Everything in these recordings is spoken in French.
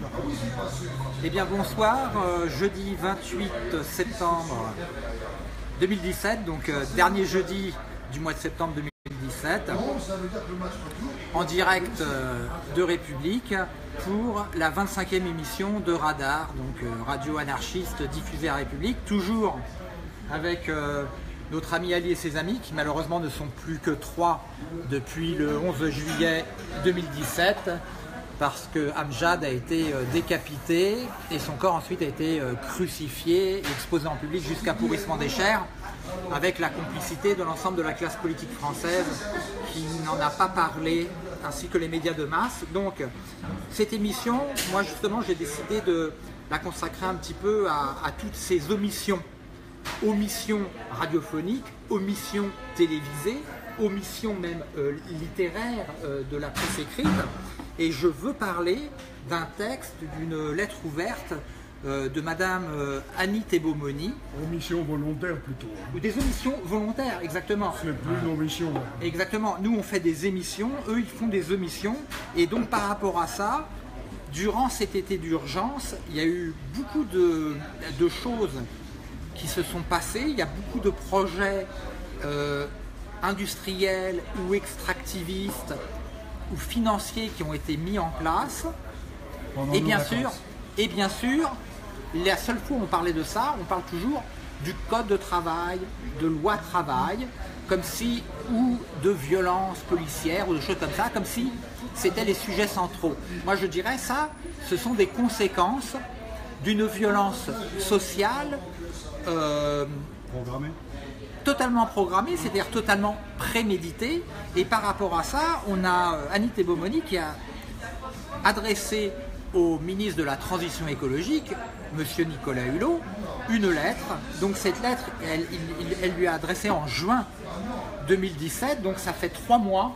Eh bien bonsoir, jeudi 28 septembre 2017, donc dernier jeudi du mois de septembre 2017, en direct de République pour la 25e émission de Radar, donc radio anarchiste diffusée à République, toujours avec notre ami Ali et ses amis qui malheureusement ne sont plus que 3 depuis le 11 juillet 2017 parce que Amjad a été décapité et son corps ensuite a été crucifié et exposé en public jusqu'à pourrissement des chairs avec la complicité de l'ensemble de la classe politique française qui n'en a pas parlé ainsi que les médias de masse. Donc cette émission, moi justement j'ai décidé de la consacrer un petit peu à toutes ces omissions radiophoniques, omissions télévisées, omissions même littéraires de la presse écrite. Et je veux parler d'un texte, d'une lettre ouverte de Madame Annie Thébaumony. Omission volontaire plutôt. Ou des omissions volontaires, exactement. Ce n'est plus une omission. Exactement. Nous on fait des émissions, eux ils font des omissions. Et donc par rapport à ça, durant cet été d'urgence, il y a eu beaucoup de choses qui se sont passés, il y a beaucoup de projets industriels ou extractivistes ou financiers qui ont été mis en place. Et bien sûr, la seule fois où on parlait de ça, on parle toujours du code de travail, de loi travail, comme si, ou de violences policières ou de choses comme ça, comme si c'était les sujets centraux. Moi je dirais ça, ce sont des conséquences d'une violence sociale totalement programmée, c'est-à-dire totalement préméditée. Et par rapport à ça, on a Annie Thébaumony qui a adressé au ministre de la Transition écologique, Monsieur Nicolas Hulot, une lettre. Donc cette lettre, elle lui a adressé en juin 2017, donc ça fait 3 mois.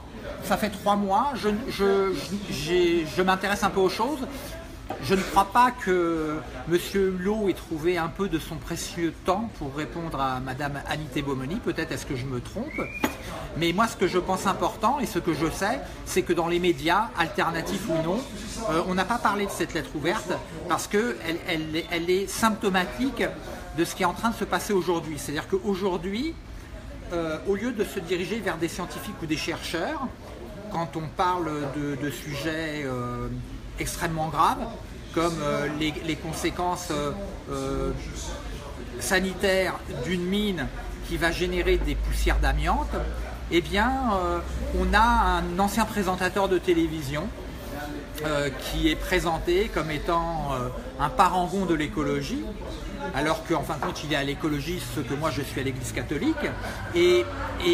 Je m'intéresse un peu aux choses. Je ne crois pas que M. Hulot ait trouvé un peu de son précieux temps pour répondre à Mme Annie Thébaumony. Peut-être est-ce que je me trompe. Mais moi, ce que je pense important et ce que je sais, c'est que dans les médias, alternatifs ou non, on n'a pas parlé de cette lettre ouverte parce qu'elle est symptomatique de ce qui est en train de se passer aujourd'hui. C'est-à-dire qu'aujourd'hui, au lieu de se diriger vers des scientifiques ou des chercheurs, quand on parle de sujets extrêmement graves, comme les conséquences sanitaires d'une mine qui va générer des poussières d'amiante, eh bien, on a un ancien présentateur de télévision qui est présenté comme étant un parangon de l'écologie, alors qu'en fin de compte, il est à l'écologie ce que moi je suis à l'Église catholique, et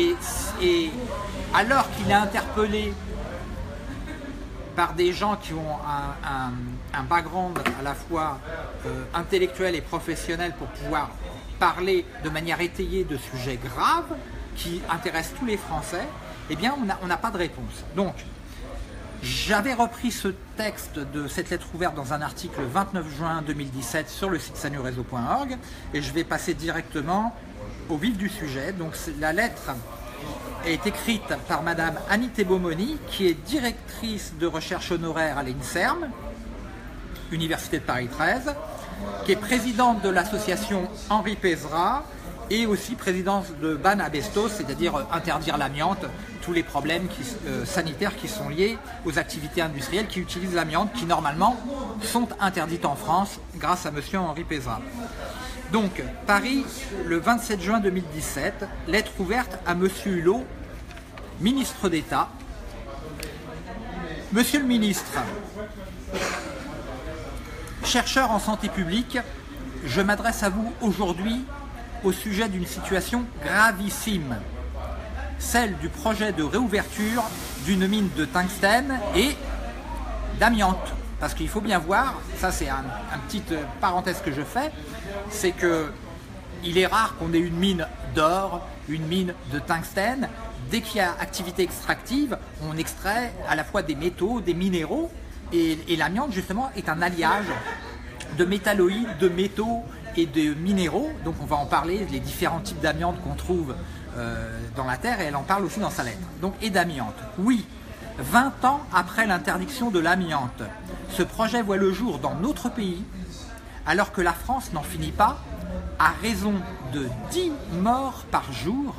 alors qu'il est interpellé par des gens qui ont un background à la fois intellectuel et professionnel pour pouvoir parler de manière étayée de sujets graves qui intéressent tous les Français, eh bien on n'a pas de réponse. Donc j'avais repris ce texte de cette lettre ouverte dans un article le 29 juin 2017 sur le site sanureseau.org et je vais passer directement au vif du sujet. Donc la lettre est écrite par Madame Annie Thébaumony, qui est directrice de recherche honoraire à l'INSERM, Université de Paris 13, qui est présidente de l'association Henri Pézra et aussi présidente de Ban Abestos, c'est-à-dire interdire l'amiante, tous les problèmes sanitaires qui sont liés aux activités industrielles qui utilisent l'amiante, qui normalement sont interdites en France grâce à Monsieur Henri Pézra. Donc, Paris, le 27 juin 2017, lettre ouverte à Monsieur Hulot, ministre d'État. Monsieur le ministre, chercheur en santé publique, je m'adresse à vous aujourd'hui au sujet d'une situation gravissime, celle du projet de réouverture d'une mine de tungstène et d'amiante. Parce qu'il faut bien voir, ça c'est un petite parenthèse que je fais, c'est que il est rare qu'on ait une mine d'or, une mine de tungstène. Dès qu'il y a activité extractive, on extrait à la fois des métaux, des minéraux, et l'amiante justement est un alliage de métalloïdes, de métaux et de minéraux. Donc on va en parler, les différents types d'amiante qu'on trouve dans la Terre, et elle en parle aussi dans sa lettre. Donc, et d'amiante. Oui, 20 ans après l'interdiction de l'amiante. Ce projet voit le jour dans notre pays, alors que la France n'en finit pas, à raison de 10 morts par jour,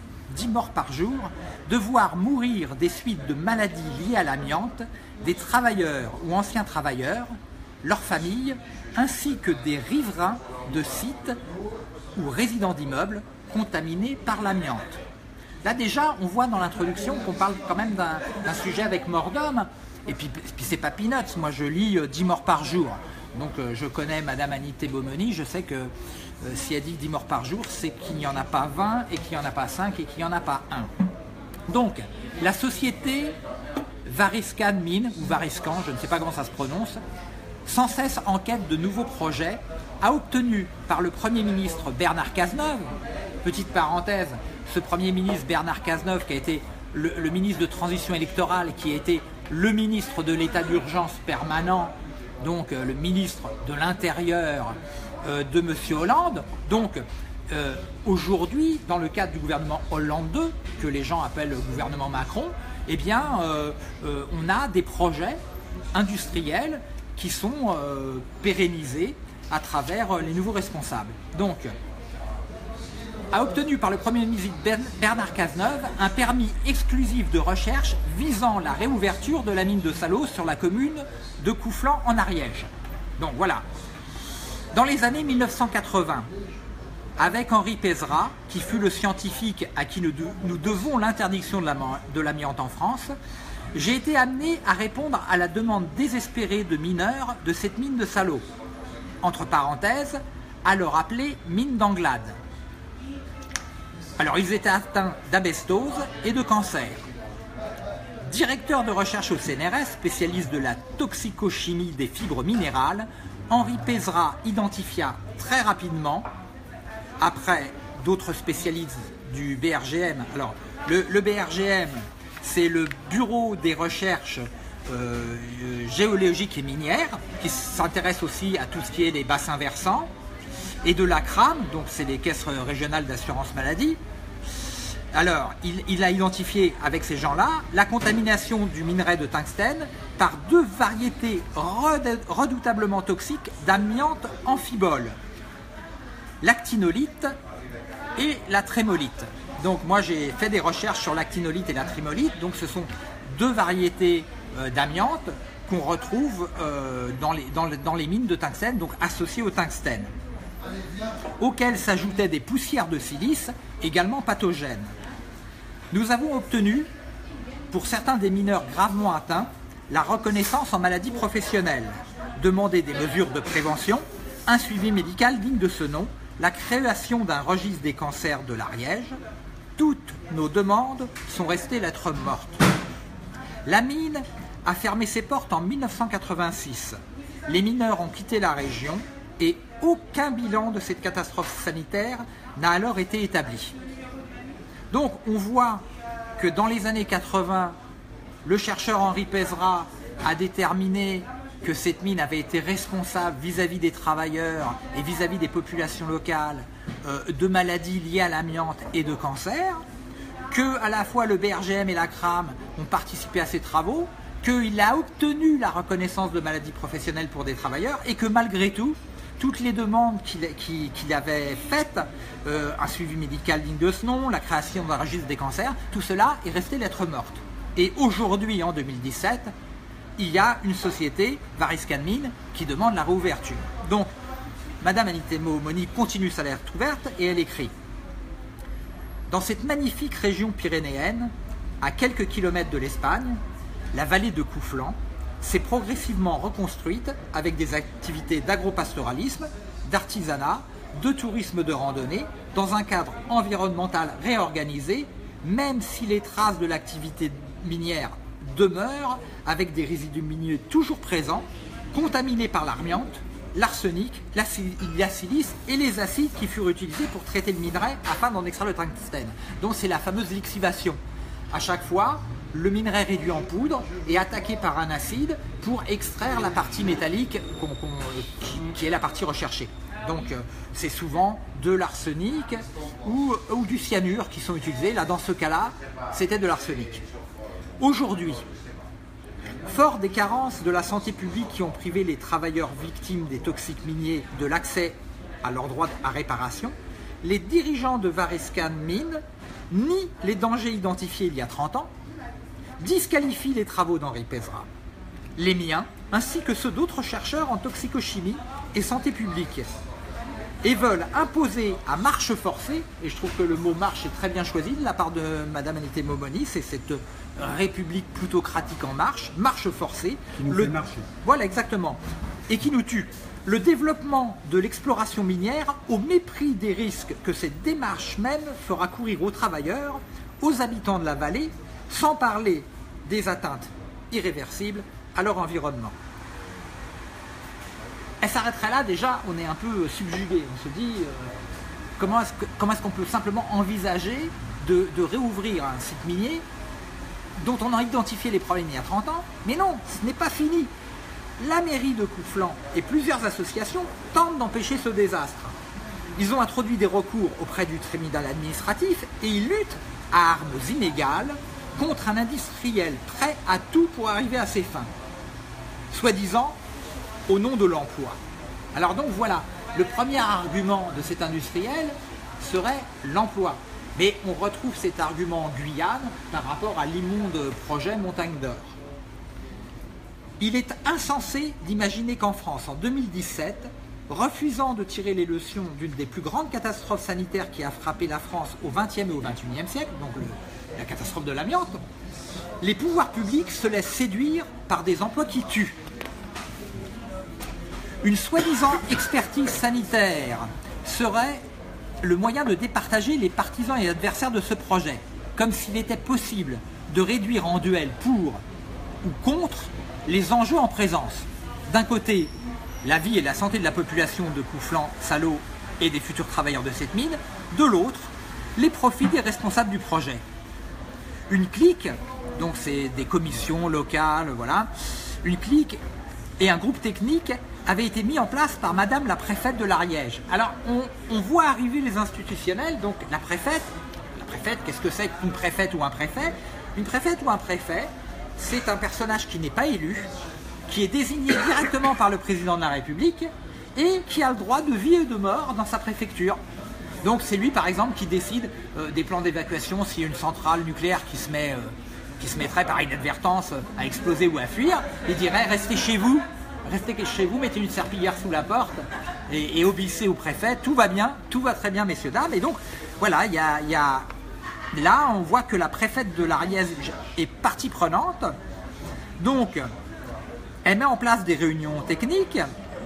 de voir mourir des suites de maladies liées à l'amiante, des travailleurs ou anciens travailleurs, leurs familles, ainsi que des riverains de sites ou résidents d'immeubles contaminés par l'amiante. Là déjà, on voit dans l'introduction qu'on parle quand même d'un sujet avec mort d'homme, et puis c'est pas peanuts, moi je lis 10 morts par jour. Donc je connais Madame Anité Beaumony, je sais que si elle dit 10 morts par jour, c'est qu'il n'y en a pas 20 et qu'il n'y en a pas 5 et qu'il n'y en a pas 1. Donc la société Variscan Mines, ou Variscan, je ne sais pas comment ça se prononce, sans cesse en quête de nouveaux projets, a obtenu par le Premier ministre Bernard Cazeneuve, petite parenthèse, ce Premier ministre Bernard Cazeneuve qui a été le ministre de transition électorale, qui a été le ministre de l'état d'urgence permanent, donc le ministre de l'Intérieur de M. Hollande. Donc aujourd'hui, dans le cadre du gouvernement Hollande 2, que les gens appellent le gouvernement Macron, eh bien on a des projets industriels qui sont pérennisés à travers les nouveaux responsables. Donc, a obtenu par le Premier ministre Bernard Cazeneuve un permis exclusif de recherche visant la réouverture de la mine de Salos sur la commune de Couflan en Ariège. Donc voilà. Dans les années 1980, avec Henri Pézra, qui fut le scientifique à qui nous devons l'interdiction de l'amiante en France, j'ai été amené à répondre à la demande désespérée de mineurs de cette mine de Salos, entre parenthèses, alors appelée mine d'Anglade. Alors ils étaient atteints d'asbestose et de cancer. Directeur de recherche au CNRS, spécialiste de la toxicochimie des fibres minérales, Henri Pézra identifia très rapidement, après d'autres spécialistes du BRGM, alors le BRGM, c'est le Bureau des recherches géologiques et minières, qui s'intéresse aussi à tout ce qui est les bassins versants, et de la CRAM, donc c'est les caisses régionales d'assurance maladie. Alors, il a identifié avec ces gens-là la contamination du minerai de tungstène par 2 variétés redoutablement toxiques d'amiante amphibole, l'actinolite et la trémolite. Donc moi j'ai fait des recherches sur l'actinolite et la trémolite, donc ce sont 2 variétés d'amiante qu'on retrouve dans les mines de tungstène, donc associées au tungstène, auxquelles s'ajoutaient des poussières de silice également pathogènes. Nous avons obtenu, pour certains des mineurs gravement atteints, la reconnaissance en maladie professionnelle, demandé des mesures de prévention, un suivi médical digne de ce nom, la création d'un registre des cancers de l'Ariège. Toutes nos demandes sont restées lettres mortes. La mine a fermé ses portes en 1986. Les mineurs ont quitté la région et aucun bilan de cette catastrophe sanitaire n'a alors été établi. Donc on voit que dans les années 80, le chercheur Henri Pézra a déterminé que cette mine avait été responsable vis-à-vis des travailleurs et vis-à-vis des populations locales de maladies liées à l'amiante et de cancer, que à la fois le BRGM et la CRAM ont participé à ces travaux, qu'il a obtenu la reconnaissance de maladie professionnelle pour des travailleurs et que malgré tout, toutes les demandes qu'il avait faites, un suivi médical digne de ce nom, la création d'un registre des cancers, tout cela est resté lettre morte. Et aujourd'hui, en 2017, il y a une société, Variscan Mines, qui demande la réouverture. Donc, Madame Anité Beaumony continue sa lettre ouverte et elle écrit: dans cette magnifique région pyrénéenne, à quelques kilomètres de l'Espagne, la vallée de Couflan s'est progressivement reconstruite avec des activités d'agropastoralisme, d'artisanat, de tourisme de randonnée, dans un cadre environnemental réorganisé, même si les traces de l'activité minière demeurent, avec des résidus miniers toujours présents, contaminés par l'amiante, l'arsenic, la silice et les acides qui furent utilisés pour traiter le minerai afin d'en extraire le tungstène. Donc c'est la fameuse lixivation. À chaque fois, le minerai réduit en poudre est attaqué par un acide pour extraire la partie métallique qui est la partie recherchée. Donc c'est souvent de l'arsenic ou du cyanure qui sont utilisés. Là, dans ce cas-là, c'était de l'arsenic. Aujourd'hui, Fort des carences de la santé publique qui ont privé les travailleurs victimes des toxiques miniers de l'accès à leur droit à réparation, les dirigeants de Variscan Mines nient les dangers identifiés il y a 30 ans, disqualifient les travaux d'Henri Pézra, les miens, ainsi que ceux d'autres chercheurs en toxicochimie et santé publique, et veulent imposer à marche forcée, et je trouve que le mot marche est très bien choisi de la part de Madame Anité Momoni, c'est cette république plutocratique en marche, marche forcée. Qui nous fait marcher. Voilà, exactement. Et qui nous tue. Le développement de l'exploration minière au mépris des risques que cette démarche même fera courir aux travailleurs, aux habitants de la vallée, sans parler des atteintes irréversibles à leur environnement. Elle s'arrêterait là, déjà, on est un peu subjugué. On se dit, comment est-ce qu'on peut simplement envisager de réouvrir un site minier dont on a identifié les problèmes il y a 30 ans? Mais non, ce n'est pas fini. La mairie de Couflan et plusieurs associations tentent d'empêcher ce désastre. Ils ont introduit des recours auprès du tribunal administratif et ils luttent à armes inégales contre un industriel prêt à tout pour arriver à ses fins. Soi-disant, au nom de l'emploi. Alors donc voilà, le premier argument de cet industriel serait l'emploi. Mais on retrouve cet argument en Guyane par rapport à l'immonde projet Montagne d'Or. Il est insensé d'imaginer qu'en France, en 2017, refusant de tirer les leçons d'une des plus grandes catastrophes sanitaires qui a frappé la France au XXe et au XXIe siècle, donc la catastrophe de l'amiante, les pouvoirs publics se laissent séduire par des emplois qui tuent. Une soi-disant expertise sanitaire serait le moyen de départager les partisans et adversaires de ce projet, comme s'il était possible de réduire en duel pour ou contre les enjeux en présence. D'un côté, la vie et la santé de la population de Couflan, Salauds et des futurs travailleurs de cette mine, de l'autre, les profits des responsables du projet. Une clique, donc c'est des commissions locales, voilà, une clique et un groupe technique avait été mis en place par Madame la préfète de l'Ariège. Alors, on voit arriver les institutionnels, donc la préfète, qu'est-ce que c'est qu'une préfète ou un préfet? Une préfète ou un préfet, c'est un personnage qui n'est pas élu, qui est désigné directement par le président de la République et qui a le droit de vie et de mort dans sa préfecture. Donc c'est lui, par exemple, qui décide des plans d'évacuation s'il y a une centrale nucléaire qui se mettrait par inadvertance à exploser ou à fuir. Il dirait « Restez chez vous, mettez une serpillière sous la porte et obéissez au préfet, tout va bien, tout va très bien, messieurs, dames. » Et donc, voilà, là, on voit que la préfète de l'Ariège est partie prenante. Donc, elle met en place des réunions techniques.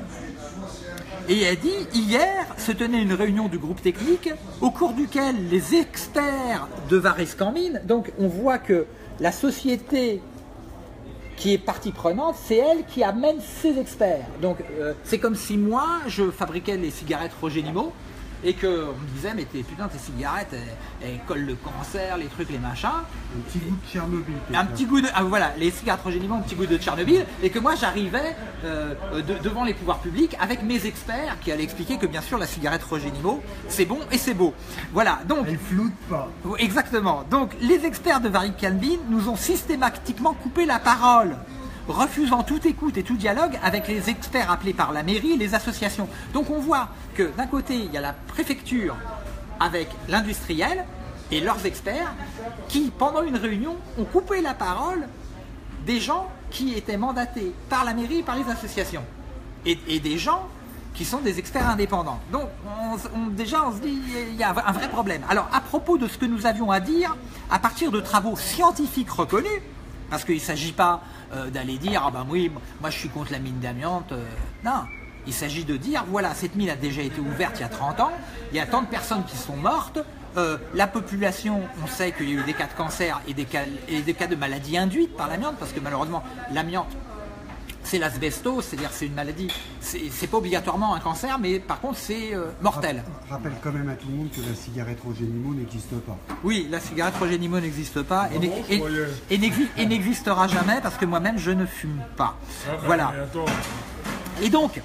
Et elle dit, hier se tenait une réunion du groupe technique au cours duquel les experts de Variscan Mines, donc on voit que la société qui est partie prenante, c'est elle qui amène ses experts. Donc c'est comme si moi, je fabriquais les cigarettes Roger Nimmo et qu'on me disait, mais putain, tes cigarettes, elles collent le cancer, les trucs, les machins. Un petit goût de Tchernobyl. Un petit goût de... Ah, voilà, les cigarettes Roger Nimmo, un petit goût de Tchernobyl. Et que moi, j'arrivais devant les pouvoirs publics avec mes experts qui allaient expliquer que, bien sûr, la cigarette Roger Nimmo, c'est bon et c'est beau. Voilà, donc... Elle floute pas. Exactement. Donc, les experts de Variscan Mines nous ont systématiquement coupé la parole, refusant toute écoute et tout dialogue avec les experts appelés par la mairie et les associations. Donc on voit que d'un côté, il y a la préfecture avec l'industriel et leurs experts qui, pendant une réunion, ont coupé la parole des gens qui étaient mandatés par la mairie et par les associations. Et des gens qui sont des experts indépendants. Donc déjà, on se dit, il y a un vrai problème. Alors, à propos de ce que nous avions à dire, à partir de travaux scientifiques reconnus, parce qu'il ne s'agit pas d'aller dire « Ah ben oui, moi je suis contre la mine d'amiante. Non, il s'agit de dire « Voilà, cette mine a déjà été ouverte il y a 30 ans, il y a tant de personnes qui sont mortes, la population, on sait qu'il y a eu des cas de cancer et des cas de maladies induites par l'amiante, parce que malheureusement, l'amiante, c'est l'asbestose, c'est-à-dire c'est une maladie, c'est pas obligatoirement un cancer, mais par contre c'est mortel. Rappelle quand même à tout le monde que la cigarette Roger Nimmo n'existe pas. Oui, la cigarette Roger Nimmo n'existe pas et n'existera jamais parce que moi-même je ne fume pas. Ah bah, voilà. Et donc,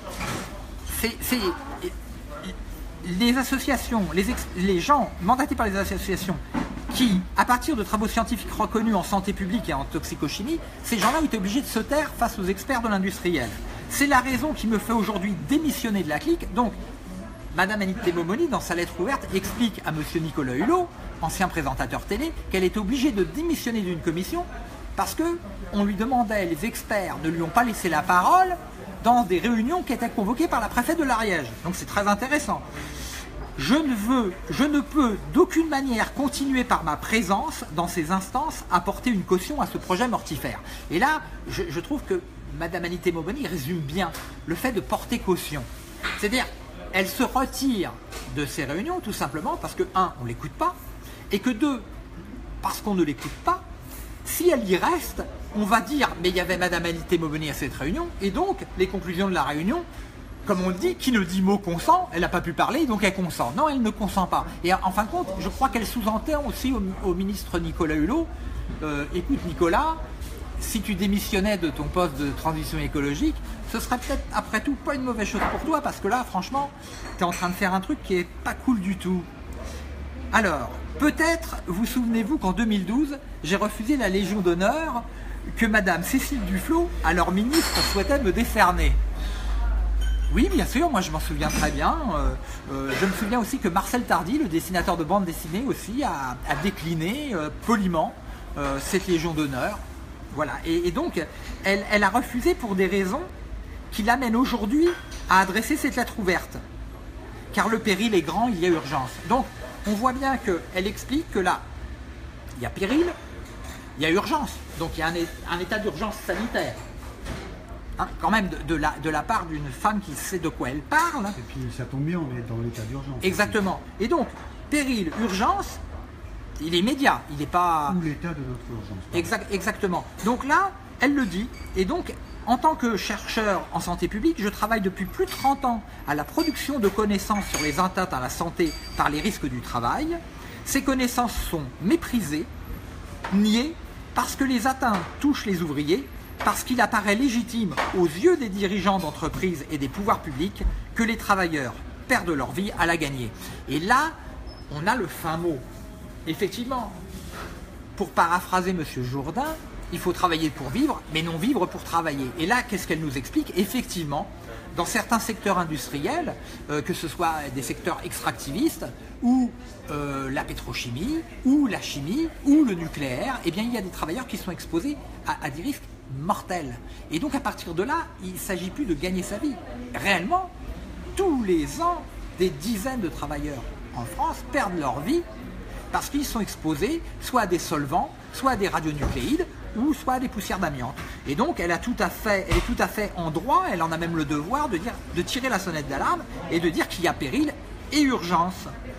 les associations, les gens mandatés par les associations qui, à partir de travaux scientifiques reconnus en santé publique et en toxicochimie, ces gens-là ont été obligés de se taire face aux experts de l'industriel. C'est la raison qui me fait aujourd'hui démissionner de la clique. Donc, Madame Annie Temomoni, dans sa lettre ouverte, explique à Monsieur Nicolas Hulot, ancien présentateur télé, qu'elle est obligée de démissionner d'une commission parce qu'on lui demandait, les experts ne lui ont pas laissé la parole dans des réunions qui étaient convoquées par la préfète de l'Ariège. Donc c'est très intéressant. Je ne peux d'aucune manière continuer par ma présence dans ces instances à porter une caution à ce projet mortifère. Et là, je trouve que Madame Annie Temomoni résume bien le fait de porter caution. C'est-à-dire, elle se retire de ces réunions tout simplement parce que, un, on ne l'écoute pas, et que deux, parce qu'on ne l'écoute pas, si elle y reste, on va dire, mais il y avait Madame Annie Temomoni à cette réunion, et donc les conclusions de la réunion, comme on le dit, qui ne dit mot consent, elle n'a pas pu parler, donc elle consent. Non, elle ne consent pas. Et en fin de compte, je crois qu'elle sous-entend aussi au ministre Nicolas Hulot, écoute Nicolas, si tu démissionnais de ton poste de transition écologique, ce serait peut-être après tout pas une mauvaise chose pour toi, parce que là, franchement, tu es en train de faire un truc qui est pas cool du tout. Alors, peut-être, vous souvenez-vous qu'en 2012, j'ai refusé la Légion d'honneur que Madame Cécile Duflot, alors ministre, souhaitait me décerner. Oui, bien sûr, moi je m'en souviens très bien. Je me souviens aussi que Marcel Tardy, le dessinateur de bande dessinée aussi, a décliné poliment cette Légion d'honneur. Voilà, et donc elle a refusé pour des raisons qui l'amènent aujourd'hui à adresser cette lettre ouverte. Car le péril est grand, il y a urgence. Donc on voit bien qu'elle explique que là, il y a péril, il y a urgence. Donc il y a un état d'urgence sanitaire. Hein, quand même de la part d'une femme qui sait de quoi elle parle. Et puis ça tombe bien, on est dans l'état d'urgence. Exactement. Et donc, péril, urgence, il est immédiat, il n'est pas... Ou l'état de notre urgence. Exactement. Donc là, elle le dit. Et donc, en tant que chercheur en santé publique, je travaille depuis plus de 30 ans à la production de connaissances sur les atteintes à la santé par les risques du travail. Ces connaissances sont méprisées, niées, parce que les atteintes touchent les ouvriers, parce qu'il apparaît légitime aux yeux des dirigeants d'entreprises et des pouvoirs publics que les travailleurs perdent leur vie à la gagner. Et là, on a le fin mot. Effectivement, pour paraphraser M. Jourdain, il faut travailler pour vivre, mais non vivre pour travailler. Et là, qu'est-ce qu'elle nous explique? Effectivement, dans certains secteurs industriels, que ce soit des secteurs extractivistes, ou la pétrochimie, ou la chimie, ou le nucléaire, eh bien, il y a des travailleurs qui sont exposés à des risques mortels. Et donc, à partir de là, il ne s'agit plus de gagner sa vie. Réellement, tous les ans, des dizaines de travailleurs en France perdent leur vie parce qu'ils sont exposés soit à des solvants, soit à des radionucléides, ou soit à des poussières d'amiante. Et donc, elle est tout à fait en droit, elle en a même le devoir de tirer la sonnette d'alarme et de dire qu'il y a péril et urgence.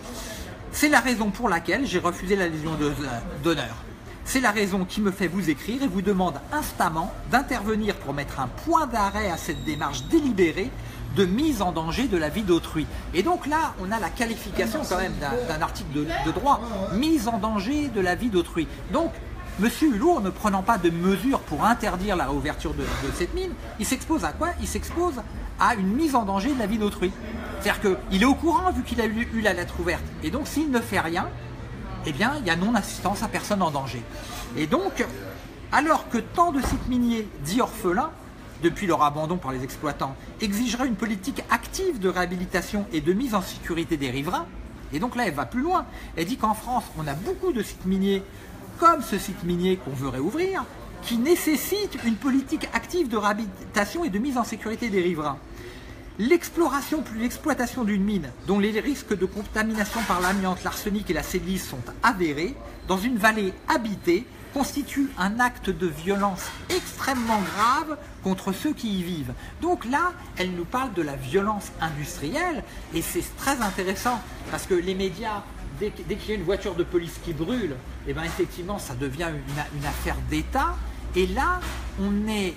C'est la raison pour laquelle j'ai refusé la Légion d'honneur. C'est la raison qui me fait vous écrire et vous demande instamment d'intervenir pour mettre un point d'arrêt à cette démarche délibérée de mise en danger de la vie d'autrui. Et donc là, on a la qualification quand même d'un article de droit, mise en danger de la vie d'autrui. Donc, M. Hulot, en ne prenant pas de mesures pour interdire la réouverture de cette mine, il s'expose à quoi? Il s'expose à une mise en danger de la vie d'autrui. C'est-à-dire qu'il est au courant vu qu'il a eu la lettre ouverte. Et donc, s'il ne fait rien, eh bien, il y a non-assistance à personne en danger. Et donc, alors que tant de sites miniers dits orphelins, depuis leur abandon par les exploitants, exigeraient une politique active de réhabilitation et de mise en sécurité des riverains, et donc là, elle va plus loin. Elle dit qu'en France, on a beaucoup de sites miniers, comme ce site minier qu'on veut réouvrir, qui nécessitent une politique active de réhabilitation et de mise en sécurité des riverains. L'exploration plus l'exploitation d'une mine, dont les risques de contamination par l'amiante, l'arsenic et la silice sont avérés, dans une vallée habitée, constitue un acte de violence extrêmement grave contre ceux qui y vivent. Donc là, elle nous parle de la violence industrielle, et c'est très intéressant, parce que les médias, dès qu'il y a une voiture de police qui brûle, eh bien effectivement, ça devient une affaire d'État, et là, on est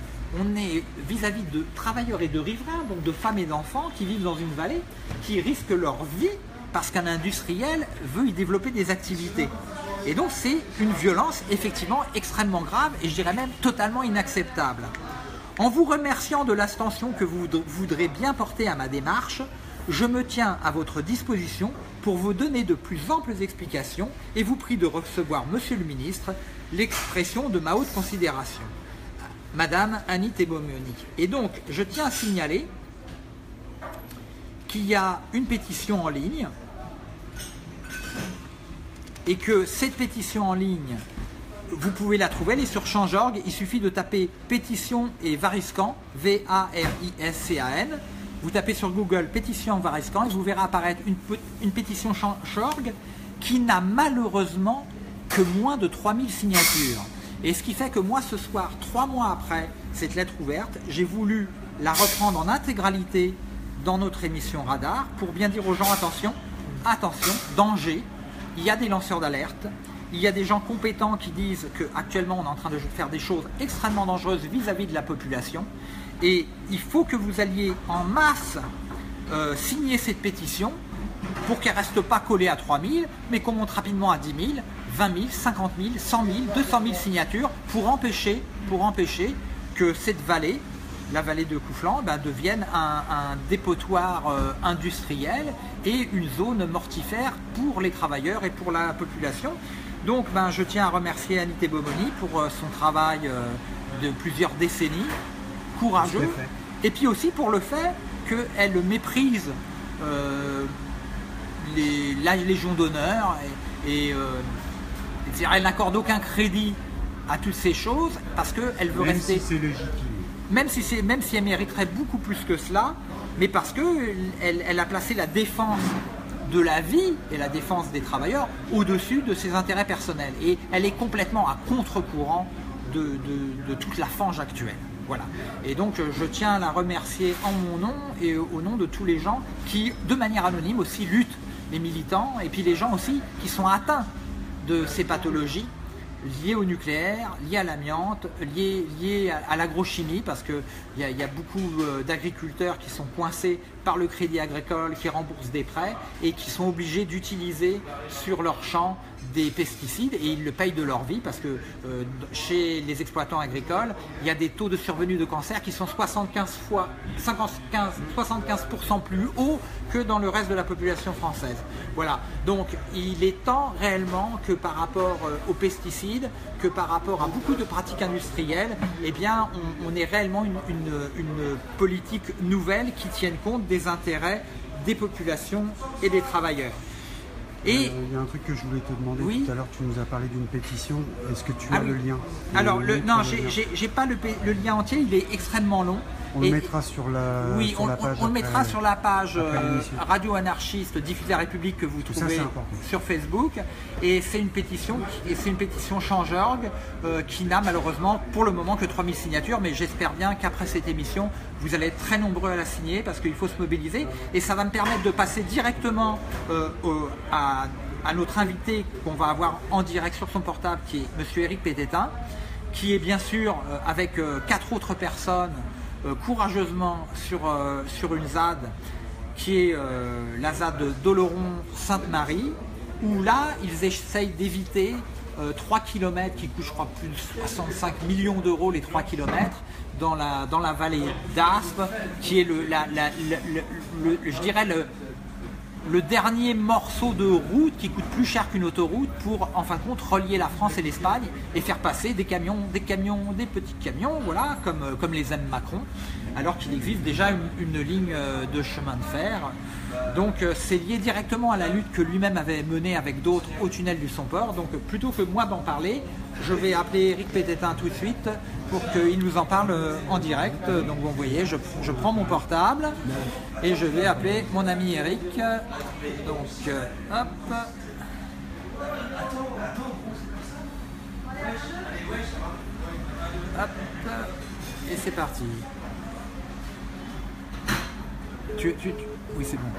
vis-à-vis de travailleurs et de riverains, donc de femmes et d'enfants qui vivent dans une vallée, qui risquent leur vie parce qu'un industriel veut y développer des activités. Et donc c'est une violence effectivement extrêmement grave et je dirais même totalement inacceptable. En vous remerciant de l'attention que vous voudrez bien porter à ma démarche, Je me tiens à votre disposition pour vous donner de plus amples explications et vous prie de recevoir, Monsieur le ministre, l'expression de ma haute considération. Madame Annie Tebomioni. Et donc, je tiens à signaler qu'il y a une pétition en ligne et que cette pétition en ligne, vous pouvez la trouver, elle est sur Change.org, il suffit de taper pétition et Variscan, V-A-R-I-S-C-A-N, vous tapez sur Google pétition Variscan et vous verrez apparaître une pétition Change.org qui n'a malheureusement que moins de 3000 signatures. Et ce qui fait que moi ce soir, 3 mois après cette lettre ouverte, j'ai voulu la reprendre en intégralité dans notre émission Radar pour bien dire aux gens, attention, attention, danger, il y a des lanceurs d'alerte, il y a des gens compétents qui disent qu'actuellement on est en train de faire des choses extrêmement dangereuses vis-à-vis de la population et il faut que vous alliez en masse signer cette pétition pour qu'elle ne reste pas collée à 3000 mais qu'on monte rapidement à 10 000, 20 000, 50 000, 100 000, 200 000 signatures pour empêcher que cette vallée, la vallée de Couflan, devienne un dépotoir industriel et une zone mortifère pour les travailleurs et pour la population. Donc je tiens à remercier Annie Tebomioni pour son travail de plusieurs décennies, courageux, et puis aussi pour le fait qu'elle méprise la Légion d'honneur et elle n'accorde aucun crédit à toutes ces choses parce qu'elle veut rester... Même si c'est légitime. Même si elle mériterait beaucoup plus que cela, mais parce qu'elle a placé la défense de la vie et la défense des travailleurs au-dessus de ses intérêts personnels. Et elle est complètement à contre-courant de toute la fange actuelle. Voilà. Et donc je tiens à la remercier en mon nom et au nom de tous les gens qui, de manière anonyme aussi, luttent, les militants et puis les gens aussi qui sont atteints de ces pathologies liées au nucléaire, liées à l'amiante, liées à l'agrochimie, parce qu'il y a beaucoup d'agriculteurs qui sont coincés par le crédit agricole, qui remboursent des prêts et qui sont obligés d'utiliser sur leurs champs des pesticides et ils le payent de leur vie parce que chez les exploitants agricoles, il y a des taux de survenue de cancer qui sont 75% plus hauts que dans le reste de la population française. Voilà, donc il est temps réellement que par rapport aux pesticides, que par rapport à beaucoup de pratiques industrielles, eh bien on ait réellement une politique nouvelle qui tienne compte des intérêts des populations et des travailleurs. Et il y a un truc que je voulais te demander, oui. Tout à l'heure tu nous as parlé d'une pétition, est-ce que tu as le lien? Alors non, j'ai pas le lien entier, il est extrêmement long. On le mettra sur la, oui, sur la page. On le mettra sur la page Radio Anarchiste Diffuse la République que vous trouvez sur Facebook. Et c'est une pétition, Change.org qui n'a malheureusement pour le moment que 3000 signatures, mais j'espère bien qu'après cette émission, vous allez être très nombreux à la signer parce qu'il faut se mobiliser. Et ça va me permettre de passer directement à notre invité qu'on va avoir en direct sur son portable, qui est Monsieur Éric Pététin, qui est bien sûr avec 4 autres personnes courageusement sur une ZAD qui est la ZAD de Doloron-Sainte-Marie, où là ils essayent d'éviter 3 km qui coûtent je crois plus de 65 millions d'euros les 3 km dans la vallée d'Aspe, qui est je dirais le dernier morceau de route qui coûte plus cher qu'une autoroute pour en fin de compte relier la France et l'Espagne et faire passer des petits camions, voilà, comme les aime Macron, alors qu'il existe déjà une ligne de chemin de fer. Donc c'est lié directement à la lutte que lui-même avait menée avec d'autres au tunnel du Somport. Donc plutôt que moi d'en parler, je vais appeler Éric Pététin tout de suite pour qu'il nous en parle en direct. Donc vous voyez, je prends mon portable et je vais appeler mon ami Éric. Donc hop. Hop. Et c'est parti. Oui, c'est bon.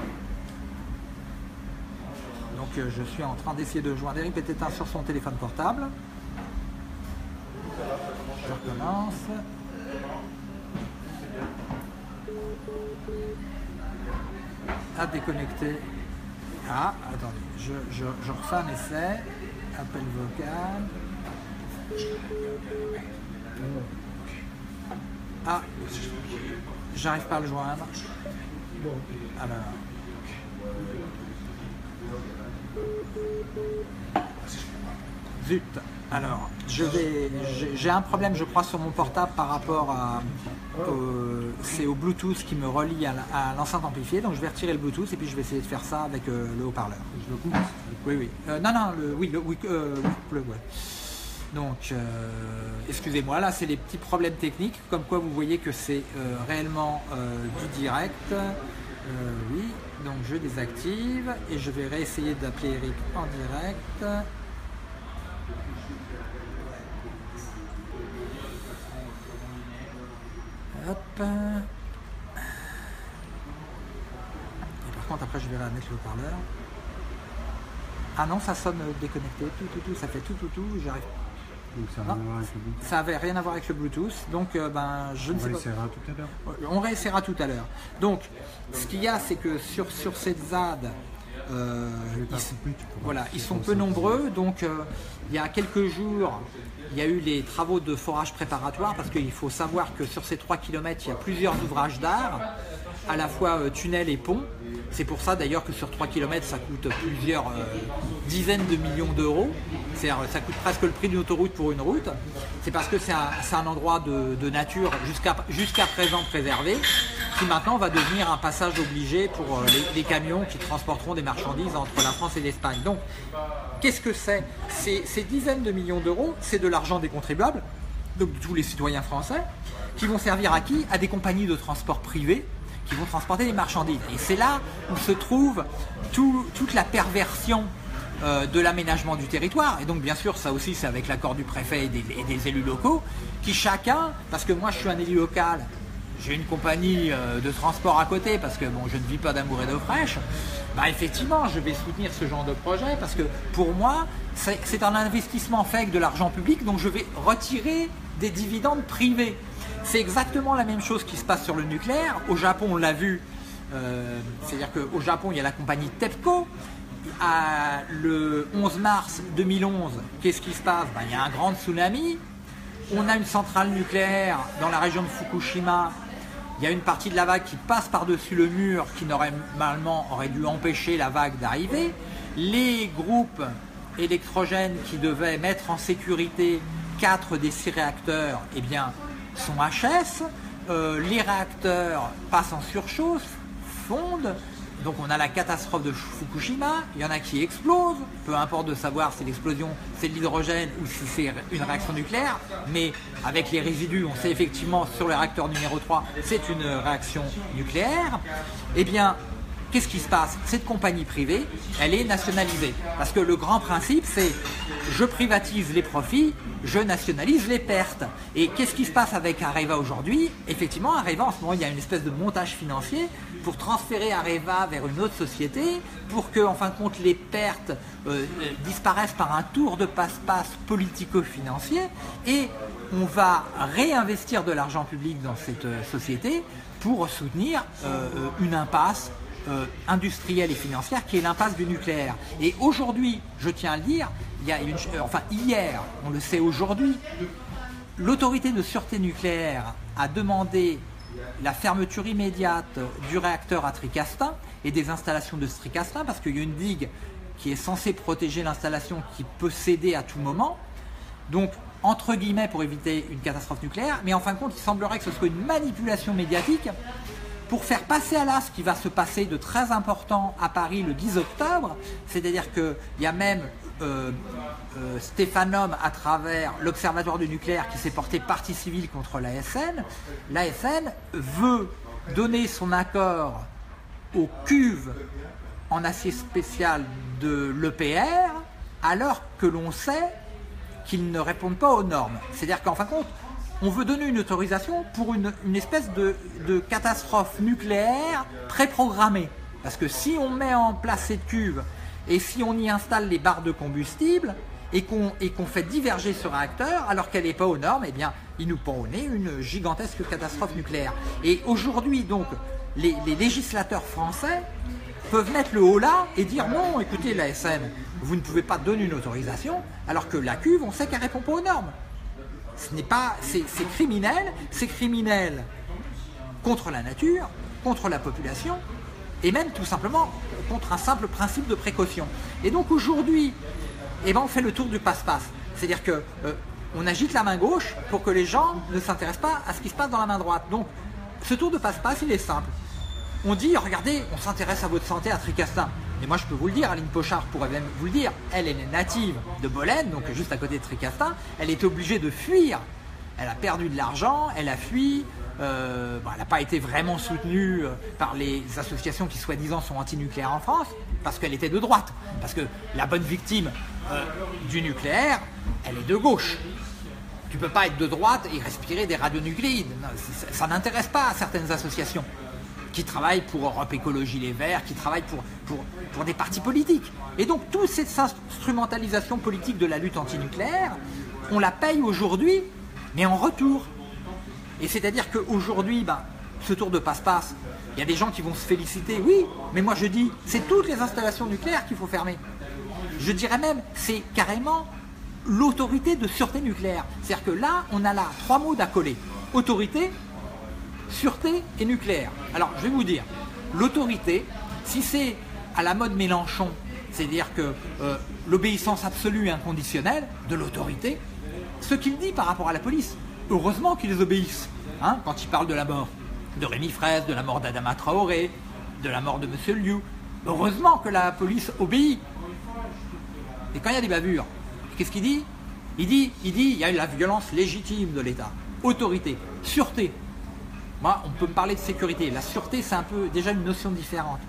Donc je suis en train d'essayer de joindre Éric Pététin sur son téléphone portable. Je recommence. À déconnecter. Ah, attendez, je refais un essai. Appel vocal. Ah, j'arrive pas à le joindre. Alors, Zut. Alors, j'ai un problème, je crois, sur mon portable par rapport à... c'est au Bluetooth qui me relie à l'enceinte amplifiée, donc je vais retirer le Bluetooth et puis je vais essayer de faire ça avec le haut-parleur. Je le coupe. Oui, oui. Non, ouais. Donc, excusez-moi, là c'est les petits problèmes techniques, comme quoi vous voyez que c'est réellement du direct. Oui, donc je désactive et je vais réessayer d'appeler Eric en direct. Hop. Et par contre après je vais mettre le haut-parleur. Ah non, ça sonne déconnecté, tout, ça fait tout, j'arrive. Donc ça n'a rien à voir avec le Bluetooth. Ça n'avait rien à voir avec le Bluetooth, donc je ne sais pas. On réessayera tout à l'heure. On réessayera tout à l'heure. Donc, ce qu'il y a, c'est que sur cette ZAD, ils sont peu nombreux, donc il y a quelques jours, il y a eu les travaux de forage préparatoire, parce qu'il faut savoir que sur ces 3 km, il y a plusieurs ouvrages d'art, à la fois tunnels et ponts. C'est pour ça d'ailleurs que sur 3 km, ça coûte plusieurs dizaines de millions d'euros. C'est-à-dire ça coûte presque le prix d'une autoroute pour une route. C'est parce que c'est un endroit de nature jusqu'à présent préservé, qui maintenant va devenir un passage obligé pour les camions qui transporteront des marchandises entre la France et l'Espagne. Donc, qu'est-ce que c'est ? Ces dizaines de millions d'euros, c'est de l'argent des contribuables, donc de tous les citoyens français, qui vont servir à qui ? À des compagnies de transport privées, qui vont transporter des marchandises. Et c'est là où se trouve toute la perversion de l'aménagement du territoire. Et donc bien sûr, ça aussi c'est avec l'accord du préfet et des élus locaux, qui chacun, parce que moi je suis un élu local, j'ai une compagnie de transport à côté, parce que bon, je ne vis pas d'amour et d'eau fraîche, bah effectivement je vais soutenir ce genre de projet, parce que pour moi, c'est un investissement fait avec de l'argent public, donc je vais retirer des dividendes privés. C'est exactement la même chose qui se passe sur le nucléaire. Au Japon, on l'a vu, c'est-à-dire qu'au Japon, il y a la compagnie TEPCO. Le 11 mars 2011, qu'est-ce qui se passe ? Il y a un grand tsunami. On a une centrale nucléaire dans la région de Fukushima. Il y a une partie de la vague qui passe par-dessus le mur qui normalement aurait dû empêcher la vague d'arriver. Les groupes électrogènes qui devaient mettre en sécurité 4 des 6 réacteurs, eh bien, sont HS, les réacteurs passent en surchauffe, fondent, donc on a la catastrophe de Fukushima, il y en a qui explosent, peu importe de savoir si l'explosion c'est de l'hydrogène ou si c'est une réaction nucléaire, mais avec les résidus, on sait effectivement sur le réacteur numéro 3, c'est une réaction nucléaire. Eh bien, qu'est-ce qui se passe ? Cette compagnie privée, elle est nationalisée. Parce que le grand principe, c'est je privatise les profits, je nationalise les pertes. Et qu'est-ce qui se passe avec Areva aujourd'hui ? Effectivement, Areva, en ce moment, il y a une espèce de montage financier pour transférer Areva vers une autre société, pour que, en fin de compte, les pertes disparaissent par un tour de passe-passe politico-financier. Et on va réinvestir de l'argent public dans cette société pour soutenir une impasse industrielle et financière qui est l'impasse du nucléaire. Et aujourd'hui, je tiens à le dire, il y a hier, on le sait aujourd'hui, l'autorité de sûreté nucléaire a demandé la fermeture immédiate du réacteur à Tricastin et des installations de Tricastin, parce qu'il y a une digue qui est censée protéger l'installation qui peut céder à tout moment. Donc, entre guillemets, pour éviter une catastrophe nucléaire, mais en fin de compte, il semblerait que ce soit une manipulation médiatique pour faire passer à l'as ce qui va se passer de très important à Paris le 10 octobre, c'est-à-dire qu'il y a même Stéphanum à travers l'Observatoire du nucléaire qui s'est porté partie civile contre l'ASN. L'ASN veut donner son accord aux cuves en acier spécial de l'EPR alors que l'on sait qu'ils ne répondent pas aux normes. C'est-à-dire qu'en fin de compte, on veut donner une autorisation pour une espèce de catastrophe nucléaire préprogrammée. Parce que si on met en place cette cuve et si on y installe les barres de combustible et qu'on fait diverger ce réacteur alors qu'elle n'est pas aux normes, eh bien, il nous pend au nez une gigantesque catastrophe nucléaire. Et aujourd'hui, donc, les législateurs français peuvent mettre le haut là et dire non, écoutez, l'ASN, vous ne pouvez pas donner une autorisation alors que la cuve, on sait qu'elle ne répond pas aux normes. C'est criminel contre la nature, contre la population et même tout simplement contre un simple principe de précaution. Et donc aujourd'hui, on fait le tour du passe-passe. C'est-à-dire que on agite la main gauche pour que les gens ne s'intéressent pas à ce qui se passe dans la main droite. Donc ce tour de passe-passe, il est simple. On dit, regardez, on s'intéresse à votre santé à Tricastin. Et moi je peux vous le dire, Aline Pochard pourrait même vous le dire, elle est native de Bolène, donc juste à côté de Tricastin, elle est obligée de fuir. Elle a perdu de l'argent, elle a fui, elle n'a pas été vraiment soutenue par les associations qui soi-disant sont anti-nucléaires en France, parce qu'elle était de droite. Parce que la bonne victime du nucléaire, elle est de gauche. Tu ne peux pas être de droite et respirer des radionucléides. Ça n'intéresse pas certaines associations qui travaillent pour Europe Écologie Les Verts, qui travaillent pour des partis politiques. Et donc toute cette instrumentalisation politique de la lutte antinucléaire, on la paye aujourd'hui, mais en retour. Et c'est-à-dire qu'aujourd'hui, ce tour de passe-passe, il y a des gens qui vont se féliciter, oui, mais moi je dis, c'est toutes les installations nucléaires qu'il faut fermer. Je dirais même, c'est carrément l'autorité de sûreté nucléaire. C'est-à-dire que là, on a là 3 mots d'accoler. Autorité, sûreté et nucléaire. Alors, je vais vous dire, l'autorité, si c'est à la mode Mélenchon, c'est-à-dire que l'obéissance absolue et inconditionnelle de l'autorité, ce qu'il dit par rapport à la police, heureusement qu'ils obéissent. Hein, quand il parle de la mort de Rémi Fraisse, de la mort d'Adama Traoré, de la mort de M. Liu, heureusement que la police obéit. Et quand il y a des bavures, qu'est-ce qu'il dit ? Il dit, il y a la violence légitime de l'État. Autorité, sûreté. Moi, on peut me parler de sécurité. La sûreté, c'est un peu déjà une notion différente.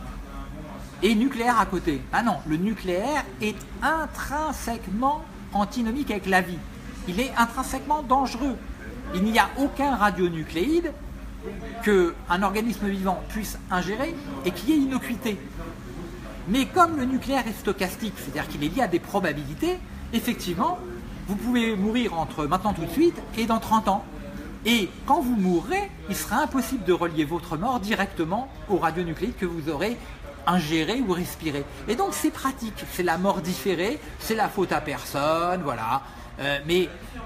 Et nucléaire à côté. Ah non, le nucléaire est intrinsèquement antinomique avec la vie. Il est intrinsèquement dangereux. Il n'y a aucun radionucléide qu'un organisme vivant puisse ingérer et qui ait innocuité. Mais comme le nucléaire est stochastique, c'est-à-dire qu'il est lié à des probabilités, effectivement, vous pouvez mourir entre maintenant tout de suite et dans 30 ans. Et quand vous mourrez, il sera impossible de relier votre mort directement au radionucléide que vous aurez ingéré ou respiré. Et donc c'est pratique, c'est la mort différée, c'est la faute à personne, voilà. Mais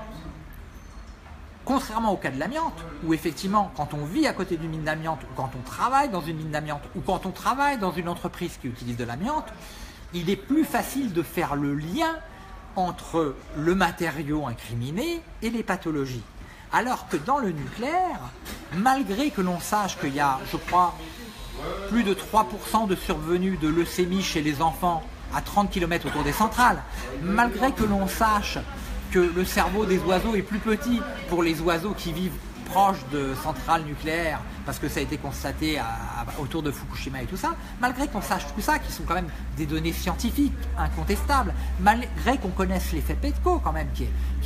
contrairement au cas de l'amiante, où effectivement, quand on vit à côté d'une mine d'amiante, ou quand on travaille dans une mine d'amiante, ou quand on travaille dans une entreprise qui utilise de l'amiante, il est plus facile de faire le lien entre le matériau incriminé et les pathologies. Alors que dans le nucléaire, malgré que l'on sache qu'il y a, je crois, plus de 3% de survenue de leucémie chez les enfants à 30 km autour des centrales, malgré que l'on sache que le cerveau des oiseaux est plus petit pour les oiseaux qui vivent proches de centrales nucléaires, parce que ça a été constaté autour de Fukushima et tout ça, malgré qu'on sache tout ça, qui sont quand même des données scientifiques incontestables, malgré qu'on connaisse l'effet Petco quand même,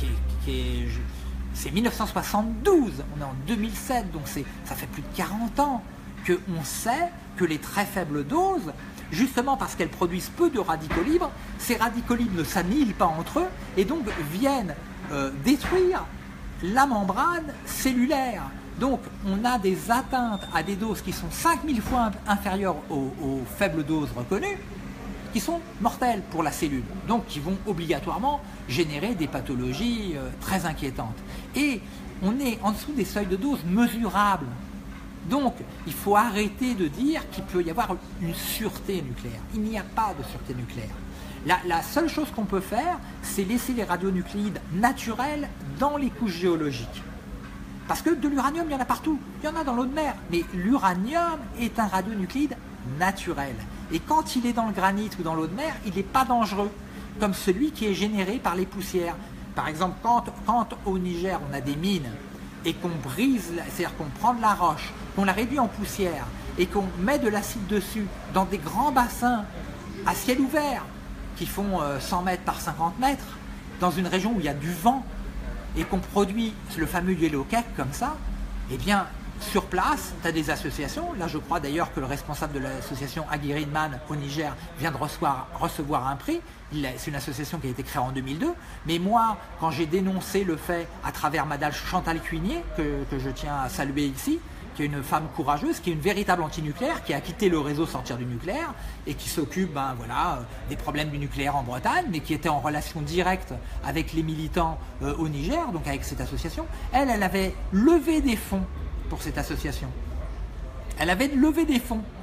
c'est 1972, on est en 2007, donc ça fait plus de 40 ans qu'on sait que les très faibles doses, justement parce qu'elles produisent peu de radicaux libres, ces radicaux libres ne s'annihilent pas entre eux et donc viennent détruire la membrane cellulaire. Donc on a des atteintes à des doses qui sont 5000 fois inférieures aux faibles doses reconnues, qui sont mortelles pour la cellule, donc qui vont obligatoirement générer des pathologies très inquiétantes. Et on est en dessous des seuils de dose mesurables. Donc, il faut arrêter de dire qu'il peut y avoir une sûreté nucléaire. Il n'y a pas de sûreté nucléaire. La seule chose qu'on peut faire, c'est laisser les radionucléides naturels dans les couches géologiques. Parce que de l'uranium, il y en a partout. Il y en a dans l'eau de mer. Mais l'uranium est un radionucléide naturel. Et quand il est dans le granit ou dans l'eau de mer, il n'est pas dangereux, comme celui qui est généré par les poussières. Par exemple, quand au Niger, on a des mines, et qu'on brise, c'est-à-dire qu'on prend de la roche, qu'on la réduit en poussière et qu'on met de l'acide dessus dans des grands bassins à ciel ouvert qui font 100 mètres par 50 mètres, dans une région où il y a du vent et qu'on produit le fameux yellow cake comme ça, eh bien sur place, tu as des associations. Là, je crois d'ailleurs que le responsable de l'association Aguirre-Man au Niger vient de recevoir un prix. C'est une association qui a été créée en 2002. Mais moi, quand j'ai dénoncé le fait à travers madame Chantal Cuinier, que je tiens à saluer ici, qui est une femme courageuse, qui est une véritable antinucléaire, qui a quitté le réseau Sortir du nucléaire et qui s'occupe des problèmes du nucléaire en Bretagne, mais qui était en relation directe avec les militants au Niger, donc avec cette association. Elle avait levé des fonds pour cette association. Elle avait levé des fonds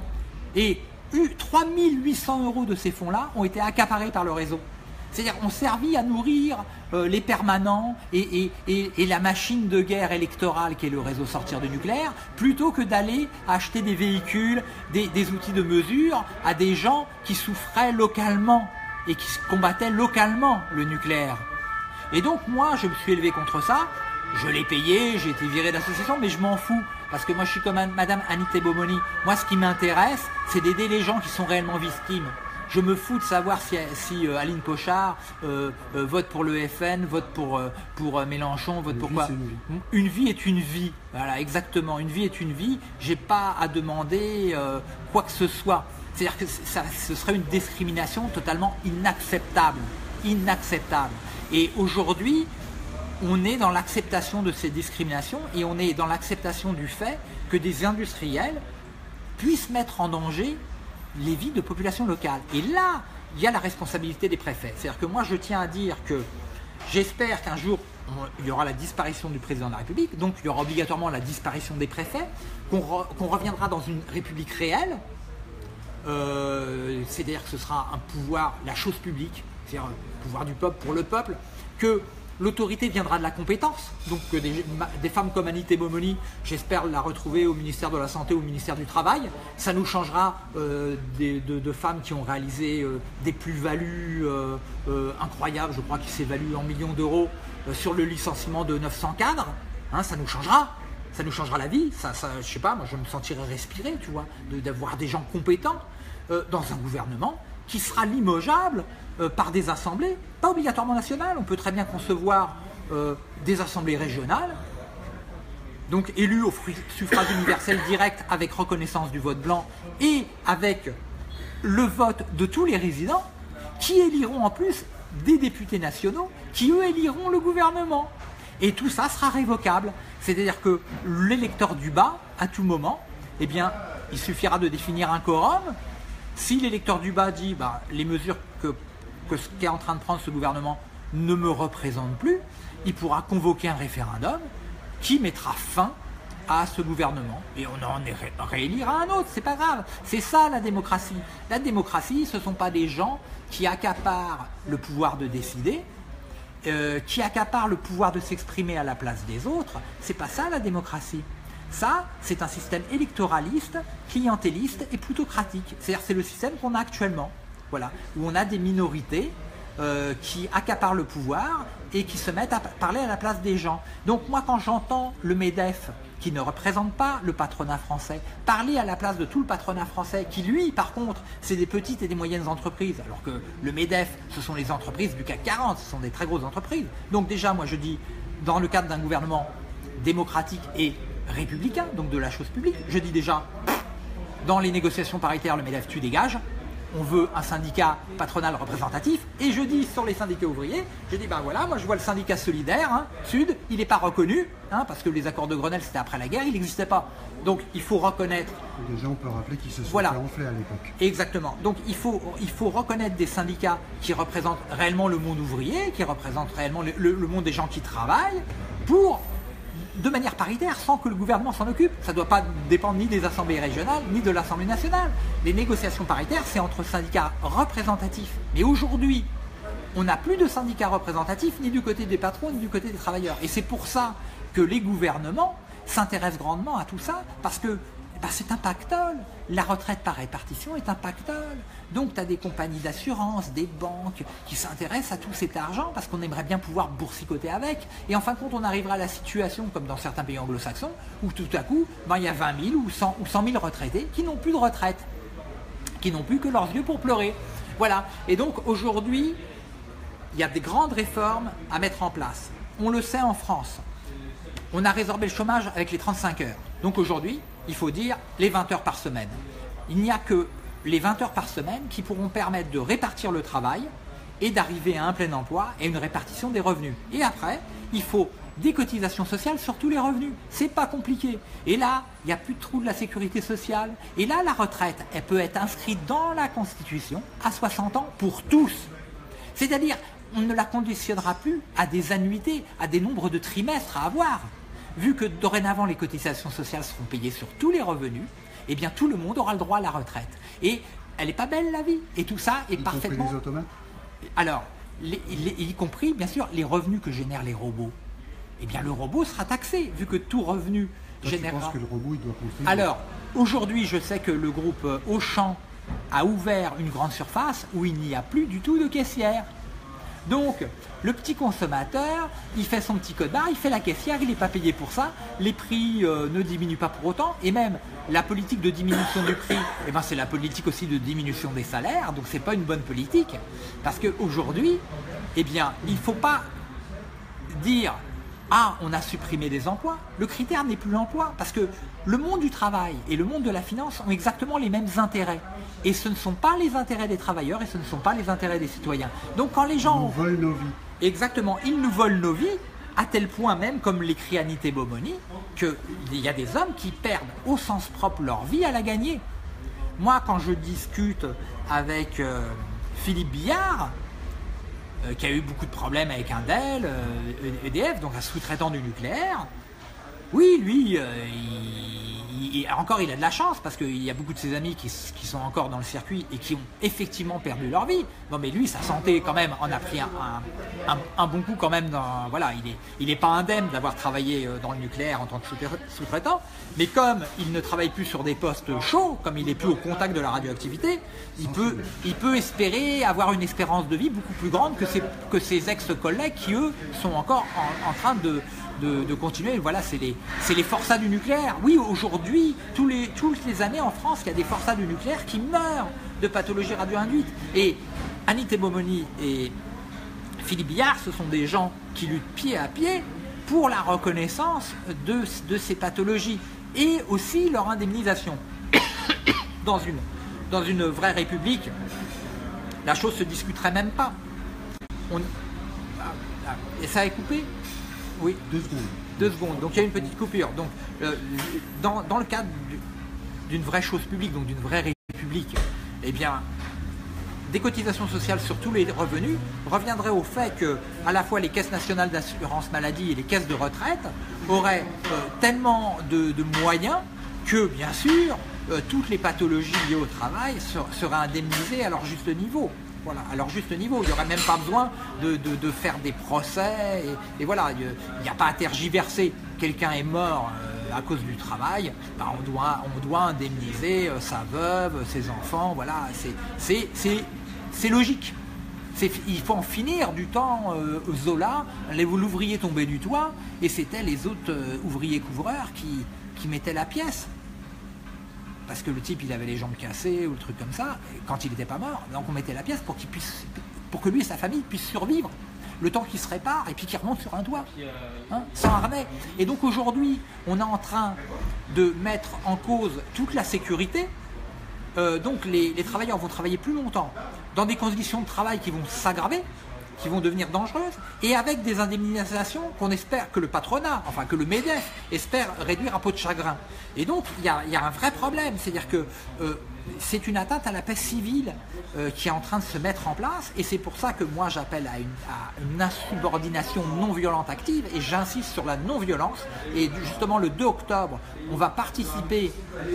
Et 3800 € de ces fonds-là ont été accaparés par le réseau. C'est-à-dire ont servi à nourrir les permanents et la machine de guerre électorale qui est le réseau Sortir du nucléaire, plutôt que d'aller acheter des véhicules, des outils de mesure à des gens qui souffraient localement et qui combattaient localement le nucléaire. Et donc moi, je me suis élevé contre ça, je l'ai payé, j'ai été viré d'association, mais je m'en fous. Parce que moi, je suis comme Madame Annie Tebomoni. Moi, ce qui m'intéresse, c'est d'aider les gens qui sont réellement victimes. Je me fous de savoir si Aline Pochard vote pour le FN, vote pour Mélenchon, vote pour quoi. Une vie est une vie. Voilà, exactement. Une vie est une vie. J'ai pas à demander quoi que ce soit. C'est-à-dire que ce serait une discrimination totalement inacceptable. Inacceptable. Et aujourd'hui, on est dans l'acceptation de ces discriminations et on est dans l'acceptation du fait que des industriels puissent mettre en danger les vies de populations locales. Et là, il y a la responsabilité des préfets. C'est-à-dire que moi, je tiens à dire que j'espère qu'un jour, il y aura la disparition du président de la République, donc il y aura obligatoirement la disparition des préfets, qu'on reviendra dans une République réelle, c'est-à-dire que ce sera un pouvoir, la chose publique, c'est-à-dire un pouvoir du peuple pour le peuple, que l'autorité viendra de la compétence, donc des femmes comme Annie Tebomoni, j'espère la retrouver au ministère de la Santé ou au ministère du Travail. Ça nous changera de femmes qui ont réalisé des plus-values incroyables, je crois qu'ils s'évaluent en millions d'euros sur le licenciement de 900 cadres. Hein, ça nous changera la vie, je sais pas, moi je me sentirais respirer, tu vois, d'avoir des gens compétents dans un gouvernement qui sera limogeable par des assemblées, pas obligatoirement nationales, on peut très bien concevoir des assemblées régionales, donc élues au suffrage universel direct avec reconnaissance du vote blanc et avec le vote de tous les résidents, qui éliront en plus des députés nationaux, qui eux éliront le gouvernement. Et tout ça sera révocable, c'est-à-dire que l'électeur du bas, à tout moment, eh bien, il suffira de définir un quorum. Si l'électeur du bas dit les mesures que ce qu'est en train de prendre ce gouvernement ne me représentent plus, il pourra convoquer un référendum qui mettra fin à ce gouvernement. Et on en réélira un autre, c'est pas grave. C'est ça la démocratie. La démocratie, ce ne sont pas des gens qui accaparent le pouvoir de décider, qui accaparent le pouvoir de s'exprimer à la place des autres. C'est pas ça la démocratie. Ça, c'est un système électoraliste, clientéliste et plutocratique. C'est-à-dire c'est le système qu'on a actuellement, voilà, où on a des minorités qui accaparent le pouvoir et qui se mettent à parler à la place des gens. Donc moi, quand j'entends le MEDEF, qui ne représente pas le patronat français, parler à la place de tout le patronat français, qui lui, par contre, c'est des petites et des moyennes entreprises, alors que le MEDEF, ce sont les entreprises du CAC 40, ce sont des très grosses entreprises. Donc déjà, moi je dis, dans le cadre d'un gouvernement démocratique et républicain, donc de la chose publique, je dis déjà, dans les négociations paritaires, le MEDEF, tu dégages. On veut un syndicat patronal représentatif, et je dis sur les syndicats ouvriers, je dis voilà, moi je vois le syndicat solidaire, Sud, il n'est pas reconnu, parce que les accords de Grenelle c'était après la guerre, il n'existait pas. Donc il faut reconnaître... Déjà on peut rappeler qu'ils se sont fait enfler à l'époque. Exactement, donc il faut reconnaître des syndicats qui représentent réellement le monde ouvrier, qui représentent réellement le monde des gens qui travaillent, de manière paritaire, sans que le gouvernement s'en occupe. Ça ne doit pas dépendre ni des assemblées régionales, ni de l'Assemblée nationale. Les négociations paritaires, c'est entre syndicats représentatifs. Mais aujourd'hui, on n'a plus de syndicats représentatifs, ni du côté des patrons, ni du côté des travailleurs. Et c'est pour ça que les gouvernements s'intéressent grandement à tout ça, parce que c'est un pactole. La retraite par répartition est un pactole. Donc tu as des compagnies d'assurance, des banques qui s'intéressent à tout cet argent parce qu'on aimerait bien pouvoir boursicoter avec. Et en fin de compte, on arrivera à la situation, comme dans certains pays anglo-saxons, où tout à coup, il y a 20 000 ou 100 000 retraités qui n'ont plus de retraite, qui n'ont plus que leurs yeux pour pleurer. Voilà. Et donc aujourd'hui, il y a des grandes réformes à mettre en place. On le sait en France. On a résorbé le chômage avec les 35 heures. Donc aujourd'hui, il faut dire les 20 heures par semaine. Il n'y a que les 20 heures par semaine qui pourront permettre de répartir le travail et d'arriver à un plein emploi et une répartition des revenus. Et après, il faut des cotisations sociales sur tous les revenus. C'est pas compliqué. Et là, il n'y a plus de trou de la sécurité sociale. Et là, la retraite, elle peut être inscrite dans la Constitution à 60 ans pour tous. C'est-à-dire, on ne la conditionnera plus à des annuités, à des nombres de trimestres à avoir. Vu que dorénavant, les cotisations sociales seront payées sur tous les revenus, eh bien tout le monde aura le droit à la retraite. Et elle n'est pas belle la vie. Et tout ça est parfaitement... Y compris les automates? Alors, y compris bien sûr les revenus que génèrent les robots. Eh bien le robot sera taxé, vu que tout revenu générera... Tu penses que le robot il doit contribuer? Alors, aujourd'hui je sais que le groupe Auchan a ouvert une grande surface où il n'y a plus du tout de caissière. Donc, le petit consommateur, il fait son petit code barre, il fait la caissière, il n'est pas payé pour ça, les prix ne diminuent pas pour autant, et même la politique de diminution du prix, eh ben, c'est la politique aussi de diminution des salaires, donc c'est pas une bonne politique, parce qu'aujourd'hui, eh bien, il ne faut pas dire « Ah, on a supprimé des emplois ». Le critère n'est plus l'emploi, parce que le monde du travail et le monde de la finance ont exactement les mêmes intérêts. Et ce ne sont pas les intérêts des travailleurs et ce ne sont pas les intérêts des citoyens. Donc quand les gens... Ils nous volent nos vies. Exactement, ils nous volent nos vies, à tel point même, comme l'écrit Anité Bomoni, qu'il y a des hommes qui perdent au sens propre leur vie à la gagner. Moi, quand je discute avec Philippe Billard, qui a eu beaucoup de problèmes avec Indel, EDF, donc un sous-traitant du nucléaire, oui, lui, encore il a de la chance parce qu'il y a beaucoup de ses amis qui sont encore dans le circuit et qui ont effectivement perdu leur vie. Bon, mais lui, sa santé quand même en a pris un bon coup quand même. Voilà, il n'est pas indemne d'avoir travaillé dans le nucléaire en tant que sous-traitant, mais comme il ne travaille plus sur des postes chauds, comme il n'est plus au contact de la radioactivité, il peut espérer avoir une espérance de vie beaucoup plus grande que ses ex-collègues qui, eux, sont encore en train de continuer. Voilà, c'est les forçats du nucléaire. Oui, aujourd'hui, toutes les années en France, il y a des forçats du nucléaire qui meurent de pathologies radio-induites. Et Anité Bomoni et Philippe Billard, ce sont des gens qui luttent pied à pied pour la reconnaissance de ces pathologies et aussi leur indemnisation. Dans une vraie république, la chose ne se discuterait même pas. Et ça est coupé ? Oui. 2 secondes. 2 secondes. Donc il y a une petite coupure. Donc dans le cadre d'une vraie chose publique, donc d'une vraie république, eh bien, des cotisations sociales sur tous les revenus reviendraient au fait que à la fois les caisses nationales d'assurance maladie et les caisses de retraite auraient tellement de moyens que, bien sûr, toutes les pathologies liées au travail seraient indemnisées à leur juste niveau. Voilà, à leur juste niveau. Il n'y aurait même pas besoin de faire des procès. Et voilà, il n'y a pas à tergiverser. Quelqu'un est mort à cause du travail, ben on doit indemniser sa veuve, ses enfants. Voilà, c'est logique. Il faut en finir du temps Zola, l'ouvrier tombé du toit, et c'était les autres ouvriers couvreurs qui mettaient la pièce. Parce que le type, il avait les jambes cassées ou le truc comme ça, quand il n'était pas mort. Donc on mettait la pièce pour que lui et sa famille puissent survivre le temps qu'il se répare et puis qu'il remonte sur un toit, hein, sans harnais. Et donc aujourd'hui, on est en train de mettre en cause toute la sécurité. Donc les travailleurs vont travailler plus longtemps, dans des conditions de travail qui vont s'aggraver, qui vont devenir dangereuses, et avec des indemnisations qu'on espère que le patronat, enfin que le MEDEF espère réduire à peau de chagrin. Et donc il y a un vrai problème, c'est-à-dire que c'est une atteinte à la paix civile qui est en train de se mettre en place, et c'est pour ça que moi j'appelle à une insubordination non violente active, et j'insiste sur la non-violence. Et justement le 2 octobre, on va participer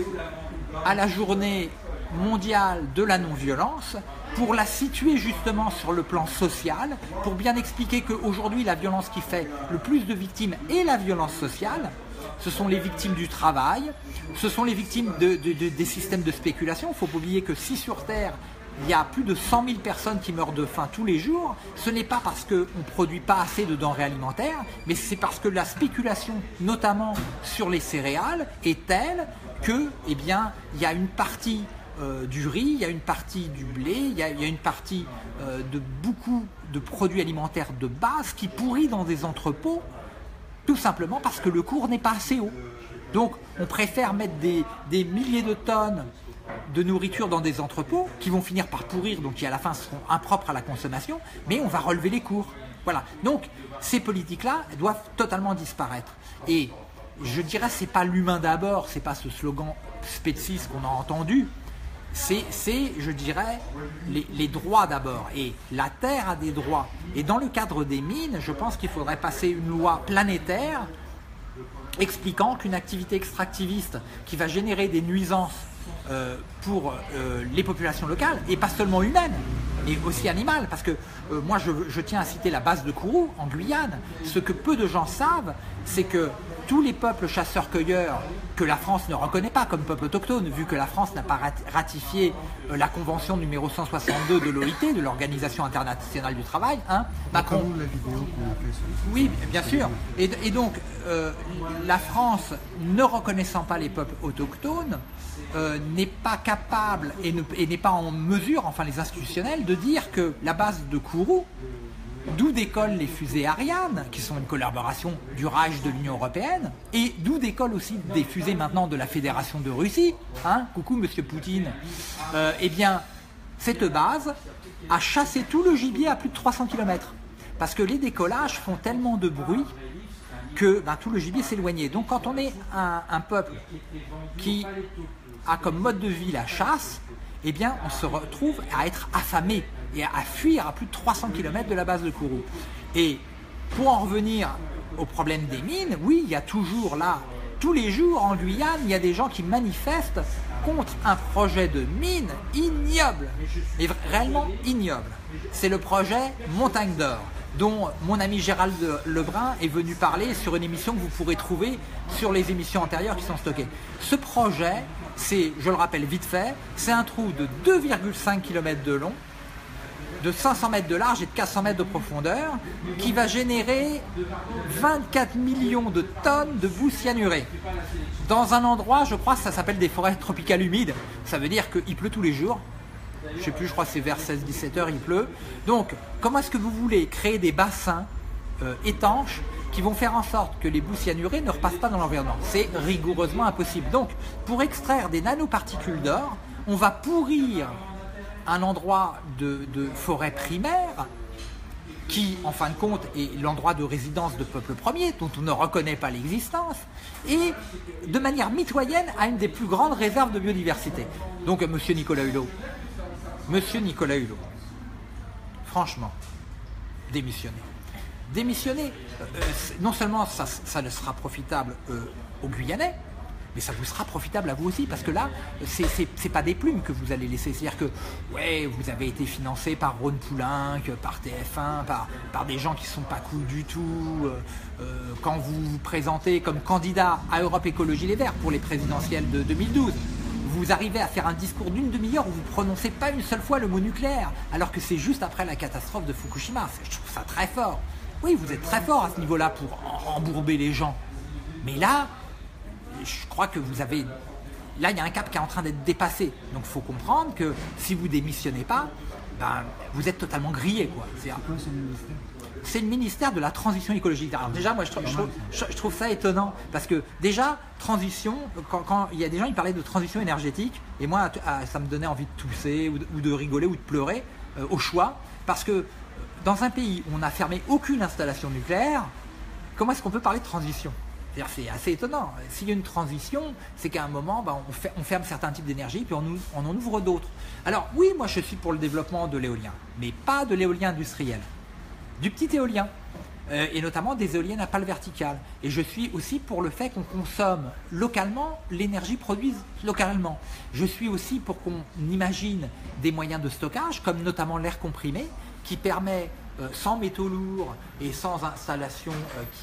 à la journée mondiale de la non-violence, pour la situer justement sur le plan social, pour bien expliquer qu'aujourd'hui la violence qui fait le plus de victimes est la violence sociale. Ce sont les victimes du travail, ce sont les victimes des systèmes de spéculation. Il ne faut pas oublier que si sur Terre il y a plus de 100 000 personnes qui meurent de faim tous les jours, ce n'est pas parce qu'on ne produit pas assez de denrées alimentaires, mais c'est parce que la spéculation, notamment sur les céréales, est telle que, eh bien, il y a une partie du riz, il y a une partie du blé, il y a une partie de beaucoup de produits alimentaires de base qui pourrit dans des entrepôts, tout simplement parce que le cours n'est pas assez haut. Donc on préfère mettre des milliers de tonnes de nourriture dans des entrepôts qui vont finir par pourrir, donc qui à la fin seront impropres à la consommation, mais on va relever les cours. Voilà, donc ces politiques-là doivent totalement disparaître. Et je dirais, c'est pas l'humain d'abord, c'est pas ce slogan spéciste qu'on a entendu, c'est, je dirais, les droits d'abord. Et la Terre a des droits. Et dans le cadre des mines, je pense qu'il faudrait passer une loi planétaire expliquant qu'une activité extractiviste qui va générer des nuisances pour les populations locales, et pas seulement humaines, et aussi animales, parce que moi je tiens à citer la base de Kourou en Guyane. Ce que peu de gens savent, c'est que tous les peuples chasseurs-cueilleurs que la France ne reconnaît pas comme peuple autochtone, vu que la France n'a pas ratifié la convention numéro 162 de l'OIT, de l'Organisation internationale du travail, hein, Macron... La vidéo qu'on a fait sur... Oui, bien sûr. Et donc, la France, ne reconnaissant pas les peuples autochtones, n'est pas capable et n'est pas en mesure, enfin les institutionnels, de dire que la base de Kourou, d'où décollent les fusées Ariane, qui sont une collaboration du Reich de l'Union européenne, et d'où décollent aussi des fusées maintenant de la Fédération de Russie, hein, coucou monsieur Poutine, eh bien, cette base a chassé tout le gibier à plus de 300 km. Parce que les décollages font tellement de bruit que tout le gibier s'éloignait. Donc quand on est un peuple qui a comme mode de vie la chasse, eh bien on se retrouve à être affamé et à fuir à plus de 300 km de la base de Kourou. Et pour en revenir au problème des mines, oui, il y a toujours là, tous les jours en Guyane, il y a des gens qui manifestent contre un projet de mine ignoble, et réellement ignoble. C'est le projet Montagne d'Or, dont mon ami Gérald Lebrun est venu parler sur une émission que vous pourrez trouver sur les émissions antérieures qui sont stockées. Ce projet, c'est, je le rappelle vite fait, c'est un trou de 2,5 km de long, de 500 mètres de large et de 400 mètres de profondeur, qui va générer 24 millions de tonnes de boue cyanurée. Dans un endroit, je crois, ça s'appelle des forêts tropicales humides. Ça veut dire qu'il pleut tous les jours. Je ne sais plus, je crois que c'est vers 16-17 heures, il pleut. Donc, comment est-ce que vous voulez créer des bassins étanches qui vont faire en sorte que les boues cyanurées ne repassent pas dans l'environnement? C'est rigoureusement impossible. Donc, pour extraire des nanoparticules d'or, on va pourrir un endroit de forêt primaire qui, en fin de compte, est l'endroit de résidence de peuples premiers, dont on ne reconnaît pas l'existence, et de manière mitoyenne à une des plus grandes réserves de biodiversité. Donc, monsieur Nicolas Hulot, franchement, démissionnez. Démissionnez, non seulement ça ne sera profitable aux Guyanais, mais ça vous sera profitable à vous aussi, parce que là, c'est pas des plumes que vous allez laisser. C'est-à-dire que, ouais, vous avez été financé par Rhône Poulenc, par TF1, par des gens qui sont pas cool du tout. Quand vous vous présentez comme candidat à Europe Écologie Les Verts pour les présidentielles de 2012, vous arrivez à faire un discours d'une demi-heure où vous ne prononcez pas une seule fois le mot nucléaire, alors que c'est juste après la catastrophe de Fukushima. Je trouve ça très fort. Oui, vous êtes très fort à ce niveau-là pour embourber les gens. Mais là, je crois que vous avez... Là, il y a un cap qui est en train d'être dépassé. Donc, il faut comprendre que si vous ne démissionnez pas, vous êtes totalement grillé, quoi. C'est quoi ce ministère? C'est le ministère de la transition écologique. Alors déjà, moi, je trouve ça étonnant, parce que déjà, transition, quand il y a des gens, ils parlaient de transition énergétique, et moi, ça me donnait envie de tousser, ou de rigoler, ou de pleurer, au choix, parce que dans un pays où on n'a fermé aucune installation nucléaire, comment est-ce qu'on peut parler de transition? C'est assez étonnant. S'il y a une transition, c'est qu'à un moment, on ferme certains types d'énergie, puis on en ouvre d'autres. Alors oui, moi je suis pour le développement de l'éolien, mais pas de l'éolien industriel. Du petit éolien, et notamment des éoliennes à pales verticales. Et je suis aussi pour le fait qu'on consomme localement l'énergie produite localement. Je suis aussi pour qu'on imagine des moyens de stockage, comme notamment l'air comprimé, qui permet, sans métaux lourds et sans installations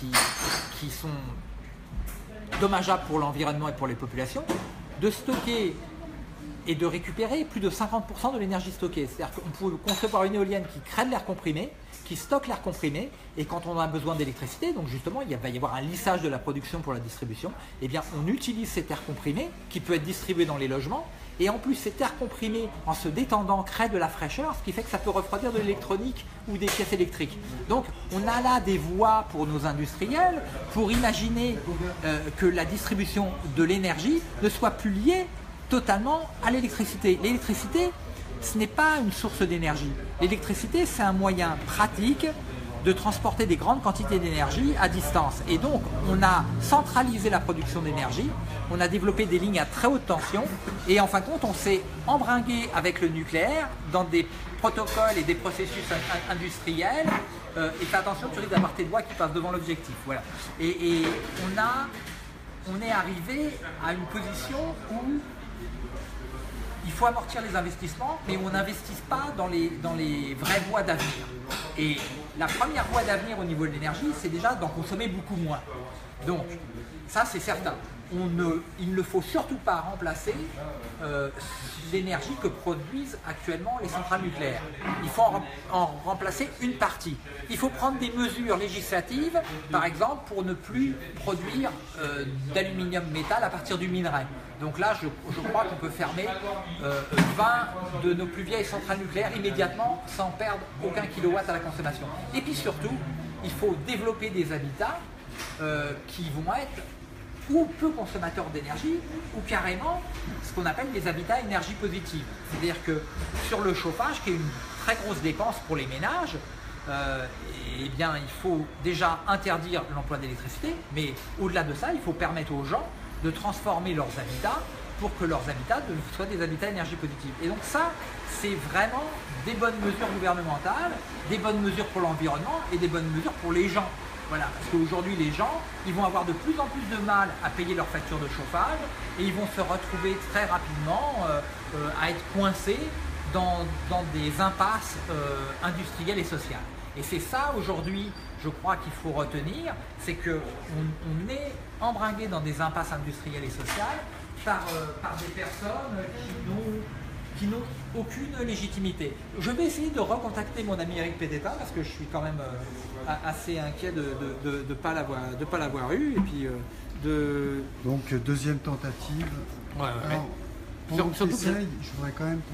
qui sont dommageables pour l'environnement et pour les populations, de stocker et de récupérer plus de 50% de l'énergie stockée. C'est-à-dire qu'on peut concevoir une éolienne qui crée de l'air comprimé, qui stocke l'air comprimé, et quand on a besoin d'électricité, donc justement il va y avoir un lissage de la production pour la distribution, eh bien on utilise cet air comprimé qui peut être distribué dans les logements, et en plus cet air comprimé, en se détendant, crée de la fraîcheur, ce qui fait que ça peut refroidir de l'électronique ou des pièces électriques. Donc on a là des voies pour nos industriels pour imaginer que la distribution de l'énergie ne soit plus liée totalement à l'électricité. L'électricité, ce n'est pas une source d'énergie. L'électricité, c'est un moyen pratique de transporter des grandes quantités d'énergie à distance. Et donc, on a centralisé la production d'énergie, on a développé des lignes à très haute tension, et en fin de compte, on s'est embringué avec le nucléaire dans des protocoles et des processus industriels. Et fais attention, tu risques d'avoir tes doigts qui passent devant l'objectif. Voilà. Et on a on est arrivé à une position où il faut amortir les investissements, mais on n'investisse pas dans les vraies voies d'avenir. Et la première voie d'avenir au niveau de l'énergie, c'est déjà d'en consommer beaucoup moins. Donc, ça c'est certain. Il ne faut surtout pas remplacer l'énergie que produisent actuellement les centrales nucléaires. Il faut en remplacer une partie. Il faut prendre des mesures législatives, par exemple, pour ne plus produire d'aluminium métal à partir du minerai. Donc là, je crois qu'on peut fermer 20 de nos plus vieilles centrales nucléaires immédiatement sans perdre aucun kilowatt à la consommation. Et puis surtout, il faut développer des habitats qui vont être ou peu consommateurs d'énergie, ou carrément ce qu'on appelle les habitats énergie positive. C'est-à-dire que sur le chauffage, qui est une très grosse dépense pour les ménages, eh bien, il faut déjà interdire l'emploi d'électricité, mais au-delà de ça, il faut permettre aux gens de transformer leurs habitats pour que leurs habitats soient des habitats énergie positive. Et donc ça, c'est vraiment des bonnes mesures gouvernementales, des bonnes mesures pour l'environnement et des bonnes mesures pour les gens. Voilà, parce qu'aujourd'hui, les gens, ils vont avoir de plus en plus de mal à payer leurs factures de chauffage et ils vont se retrouver très rapidement à être coincés dans des impasses industrielles et sociales. Et c'est ça, aujourd'hui, je crois qu'il faut retenir, c'est qu'on est embringué dans des impasses industrielles et sociales par des personnes qui n'ont aucune légitimité. Je vais essayer de recontacter mon ami Eric Pététin parce que je suis quand même assez inquiet de ne pas l'avoir eu. Et puis, Donc deuxième tentative. Ouais. Alors, pendant que t'essayes, je voudrais quand même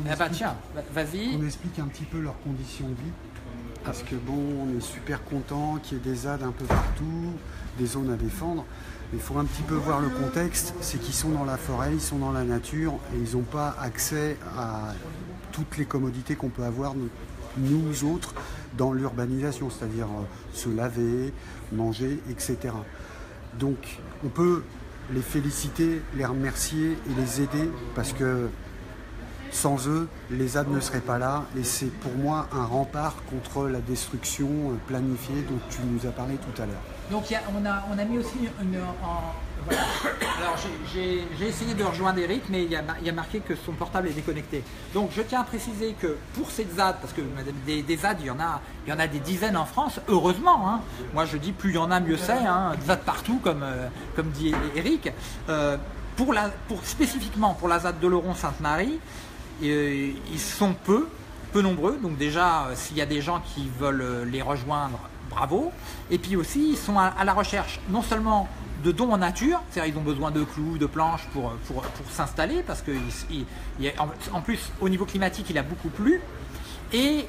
qu'on explique un petit peu leurs conditions de vie. Parce que bon, on est super content qu'il y ait des ZAD un peu partout, des zones à défendre. Mais il faut un petit peu voir le contexte, c'est qu'ils sont dans la forêt, ils sont dans la nature et ils n'ont pas accès à toutes les commodités qu'on peut avoir nous autres dans l'urbanisation, c'est-à-dire se laver, manger, etc. Donc on peut les féliciter, les remercier et les aider parce que sans eux, les ZAD ne seraient pas là et c'est pour moi un rempart contre la destruction planifiée dont tu nous as parlé tout à l'heure. Donc on a mis aussi voilà. Alors j'ai essayé de rejoindre Eric, mais il y a marqué que son portable est déconnecté. Donc je tiens à préciser que pour cette ZAD, parce que des ZAD, il y en a des dizaines en France, heureusement. Hein. Moi je dis plus il y en a, mieux c'est. Hein. ZAD partout, comme dit Eric. Spécifiquement pour la ZAD d'Oloron-Sainte-Marie, ils sont peu nombreux. Donc déjà, s'il y a des gens qui veulent les rejoindre, bravo. Et puis aussi, ils sont à la recherche non seulement de dons en nature, c'est-à-dire ils ont besoin de clous, de planches pour s'installer, parce que en plus, au niveau climatique, il a beaucoup plu. Et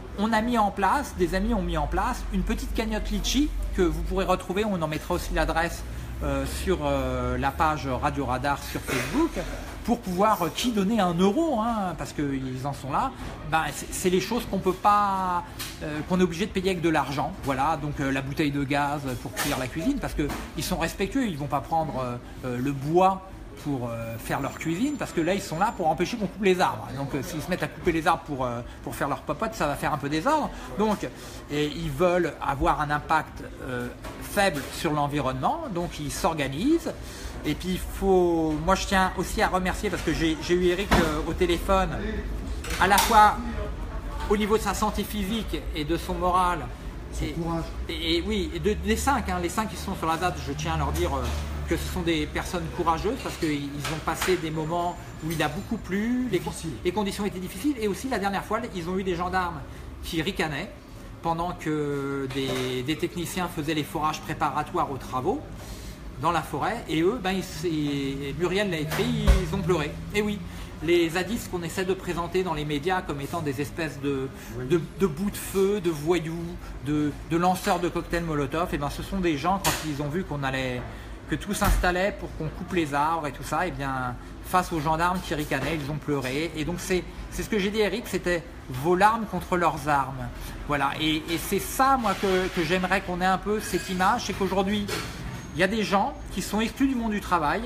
des amis ont mis en place une petite cagnotte litchi que vous pourrez retrouver, on en mettra aussi l'adresse sur la page Radio Radar sur Facebook, pour pouvoir donner 1 euro, hein, parce qu'ils en sont là. C'est les choses qu'on peut pas, qu'on est obligé de payer avec de l'argent. Voilà, donc la bouteille de gaz pour cuire la cuisine, parce qu'ils sont respectueux, ils vont pas prendre le bois pour faire leur cuisine, parce que là ils sont là pour empêcher qu'on coupe les arbres. Donc s'ils se mettent à couper les arbres pour faire leur popote, ça va faire un peu désordre. Donc ils veulent avoir un impact faible sur l'environnement, donc ils s'organisent. Et puis moi je tiens aussi à remercier, parce que j'ai eu Eric au téléphone, à la fois au niveau de sa santé physique et de son moral. Son courage. Et oui, des 5, hein, les 5 qui sont sur la date, je tiens à leur dire que ce sont des personnes courageuses, parce qu'ils ont passé des moments où il a beaucoup plu, les conditions étaient difficiles, et aussi la dernière fois, ils ont eu des gendarmes qui ricanaient pendant que des techniciens faisaient les forages préparatoires aux travaux dans la forêt, et eux, Muriel l'a écrit, ils ont pleuré. Et oui, les zadistes qu'on essaie de présenter dans les médias comme étant des espèces de bouts de feu, de voyous, de lanceurs de cocktails Molotov, et ce sont des gens, quand ils ont vu que tout s'installait pour qu'on coupe les arbres et tout ça, et bien face aux gendarmes qui ricanaient, ils ont pleuré. Et donc c'est ce que j'ai dit à Eric, c'était vos larmes contre leurs armes. Voilà, et c'est ça moi que j'aimerais qu'on ait un peu cette image, c'est qu'aujourd'hui il y a des gens qui sont exclus du monde du travail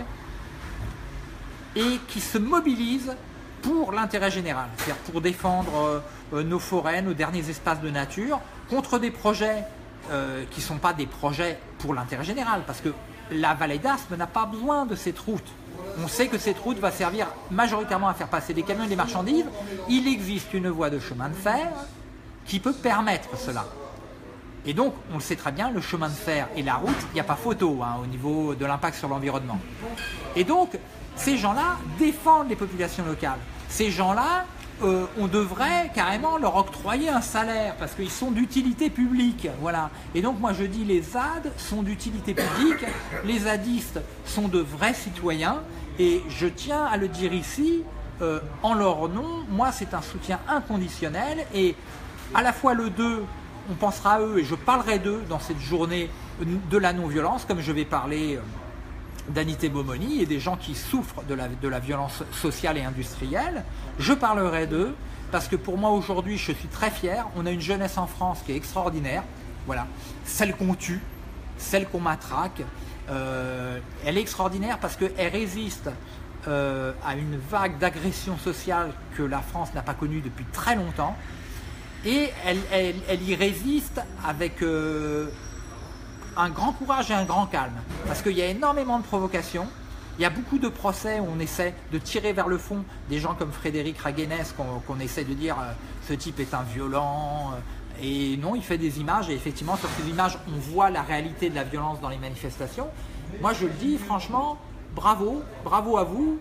et qui se mobilisent pour l'intérêt général, c'est-à-dire pour défendre nos forêts, nos derniers espaces de nature, contre des projets qui ne sont pas des projets pour l'intérêt général, parce que la vallée d'Aspe n'a pas besoin de cette route. On sait que cette route va servir majoritairement à faire passer des camions et des marchandises. Il existe une voie de chemin de fer qui peut permettre cela. Et donc, on le sait très bien, le chemin de fer et la route, il n'y a pas photo au niveau de l'impact sur l'environnement. Et donc, ces gens-là défendent les populations locales. Ces gens-là, on devrait carrément leur octroyer un salaire parce qu'ils sont d'utilité publique. Voilà. Et donc, moi, je dis les ZAD sont d'utilité publique, les zadistes sont de vrais citoyens. Et je tiens à le dire ici, en leur nom, moi, c'est un soutien inconditionnel. Et à la fois le 2, on pensera à eux et je parlerai d'eux dans cette journée de la non-violence, comme je vais parler d'Anité Bomoni et des gens qui souffrent de la violence sociale et industrielle. Je parlerai d'eux parce que pour moi aujourd'hui je suis très fier. On a une jeunesse en France qui est extraordinaire. Voilà, celle qu'on tue, celle qu'on matraque, elle est extraordinaire parce qu'elle résiste à une vague d'agression sociale que la France n'a pas connue depuis très longtemps. Et elle y résiste avec un grand courage et un grand calme. Parce qu'il y a énormément de provocations. Il y a beaucoup de procès où on essaie de tirer vers le fond des gens comme Frédéric Raguenès, qu'on essaie de dire ce type est un violent. Et non, il fait des images et effectivement sur ces images on voit la réalité de la violence dans les manifestations. Moi je le dis franchement, bravo à vous.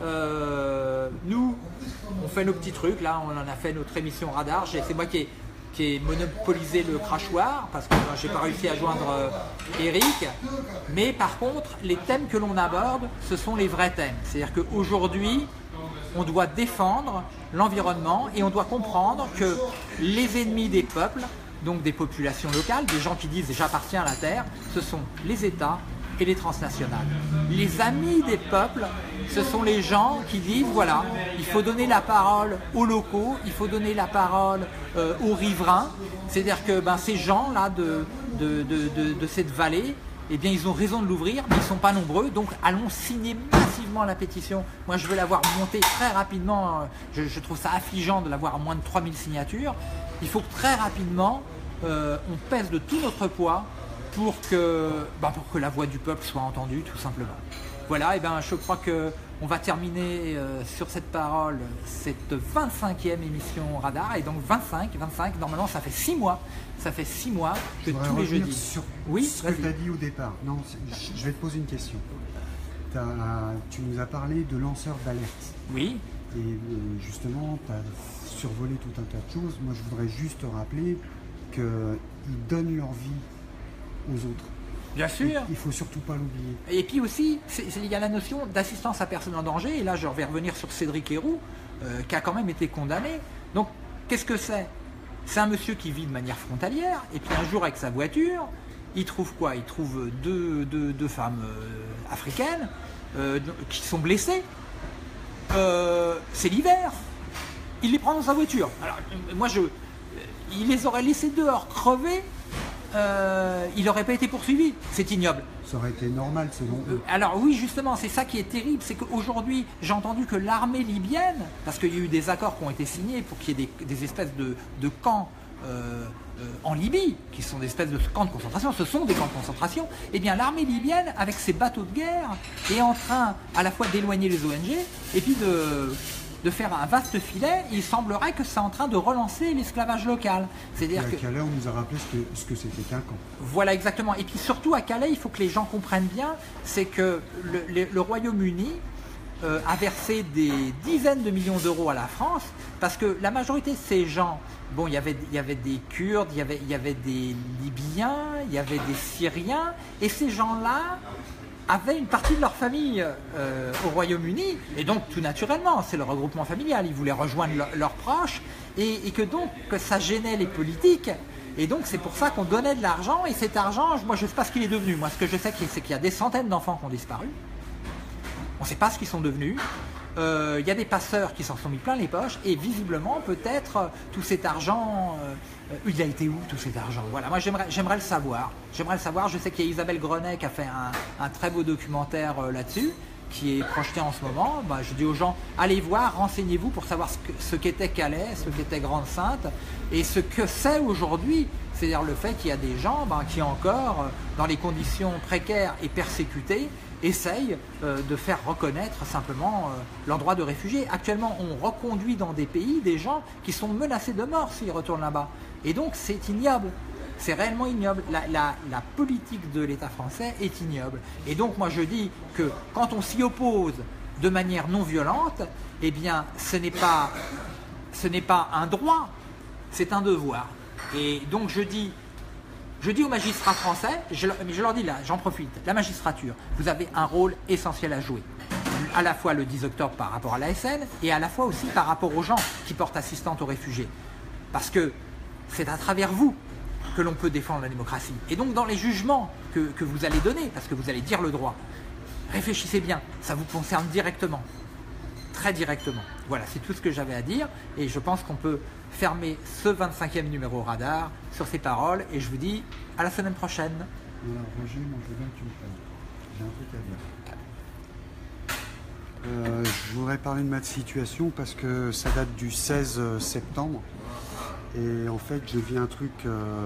Nous, on fait nos petits trucs, là on en a fait notre émission Radar, c'est moi qui ai monopolisé le crachoir parce que j'ai pas réussi à joindre Eric, mais par contre les thèmes que l'on aborde ce sont les vrais thèmes, c'est-à-dire qu'aujourd'hui on doit défendre l'environnement et on doit comprendre que les ennemis des peuples, donc des populations locales, des gens qui disent j'appartiens à la terre, ce sont les États et les transnationales. Les amis des peuples, ce sont les gens qui disent voilà, il faut donner la parole aux locaux, il faut donner la parole aux riverains. C'est-à-dire que ces gens-là de cette vallée, eh bien ils ont raison de l'ouvrir, mais ils ne sont pas nombreux, donc allons signer massivement la pétition. Moi je veux la voir monter très rapidement, je trouve ça affligeant de l'avoir à moins de 3000 signatures. Il faut que très rapidement on pèse de tout notre poids pour que la voix du peuple soit entendue, tout simplement. Voilà, et je crois qu'on va terminer sur cette parole, cette 25e émission Radar, et donc 25, normalement ça fait 6 mois. Ça fait 6 mois que tous les jeudis. Sur oui, ce que tu as dit au départ. Non, je vais te poser une question. Tu nous as parlé de lanceurs d'alerte. Oui. Et justement, tu as survolé tout un tas de choses. Moi, je voudrais juste te rappeler qu'ils donnent leur vie aux autres. Bien sûr. Il ne faut surtout pas l'oublier. Et puis aussi, il y a la notion d'assistance à personne en danger. Et là, je vais revenir sur Cédric Héroux, qui a quand même été condamné. Donc, qu'est-ce que c'est ? C'est un monsieur qui vit de manière frontalière. Et puis un jour, avec sa voiture, il trouve quoi ? Il trouve deux femmes africaines qui sont blessées. C'est l'hiver. Il les prend dans sa voiture. Alors, moi, il les aurait laissés dehors crever. Il n'aurait pas été poursuivi. C'est ignoble. Ça aurait été normal selon eux. Alors oui, justement, c'est ça qui est terrible, c'est qu'aujourd'hui, j'ai entendu que l'armée libyenne, parce qu'il y a eu des accords qui ont été signés pour qu'il y ait des espèces de camps en Libye, qui sont des espèces de camps de concentration, ce sont des camps de concentration, et bien l'armée libyenne, avec ses bateaux de guerre, est en train à la fois d'éloigner les ONG, et puis de faire un vaste filet. Il semblerait que c'est en train de relancer l'esclavage local. C'est-à-dire que Calais, on nous a rappelé ce que c'était qu'un camp. Voilà, exactement. Et puis surtout à Calais, il faut que les gens comprennent bien, c'est que le Royaume-Uni a versé des dizaines de millions d'euros à la France, parce que la majorité de ces gens, bon, il y avait des Kurdes, il y avait des Libyens, il y avait des Syriens, et ces gens-là avaient une partie de leur famille au Royaume-Uni, et donc tout naturellement, c'est le regroupement familial, ils voulaient rejoindre leurs proches, et que donc que ça gênait les politiques, et donc c'est pour ça qu'on donnait de l'argent, et cet argent, moi je ne sais pas ce qu'il est devenu, moi ce que je sais c'est qu'il y a des centaines d'enfants qui ont disparu, on ne sait pas ce qu'ils sont devenus, il y a des passeurs qui s'en sont mis plein les poches, et visiblement peut-être tout cet argent, il a été où tout cet argent? Voilà, moi j'aimerais le savoir. Je sais qu'il y a Isabelle Grenet qui a fait un très beau documentaire là-dessus, qui est projeté en ce moment. Je dis aux gens, allez voir, renseignez-vous pour savoir ce qu'était Calais, ce qu'était Grande-Sainte, et ce que c'est aujourd'hui C'est-à-dire le fait qu'il y a des gens qui encore, dans les conditions précaires et persécutés, essayent de faire reconnaître simplement leur droit de réfugié. Actuellement, on reconduit dans des pays des gens qui sont menacés de mort s'ils retournent là-bas. Et donc c'est ignoble. C'est réellement ignoble. La politique de l'État français est ignoble. Et donc moi je dis que quand on s'y oppose de manière non violente, eh bien ce n'est pas un droit, c'est un devoir. Et donc je dis aux magistrats français, mais je leur dis là, j'en profite, la magistrature, vous avez un rôle essentiel à jouer. À la fois le 10 octobre par rapport à l'ASN et à la fois aussi par rapport aux gens qui portent assistance aux réfugiés. Parce que c'est à travers vous que l'on peut défendre la démocratie. Et donc dans les jugements que vous allez donner, parce que vous allez dire le droit, réfléchissez bien, ça vous concerne directement, très directement. Voilà, c'est tout ce que j'avais à dire et je pense qu'on peut fermer ce 25e numéro Radar sur ces paroles et je vous dis à la semaine prochaine. Alors Roger, moi je veux bien que tu me prennes. J'ai un truc à dire. Je voudrais parler de ma situation parce que ça date du 16 septembre. Et en fait, je vis un truc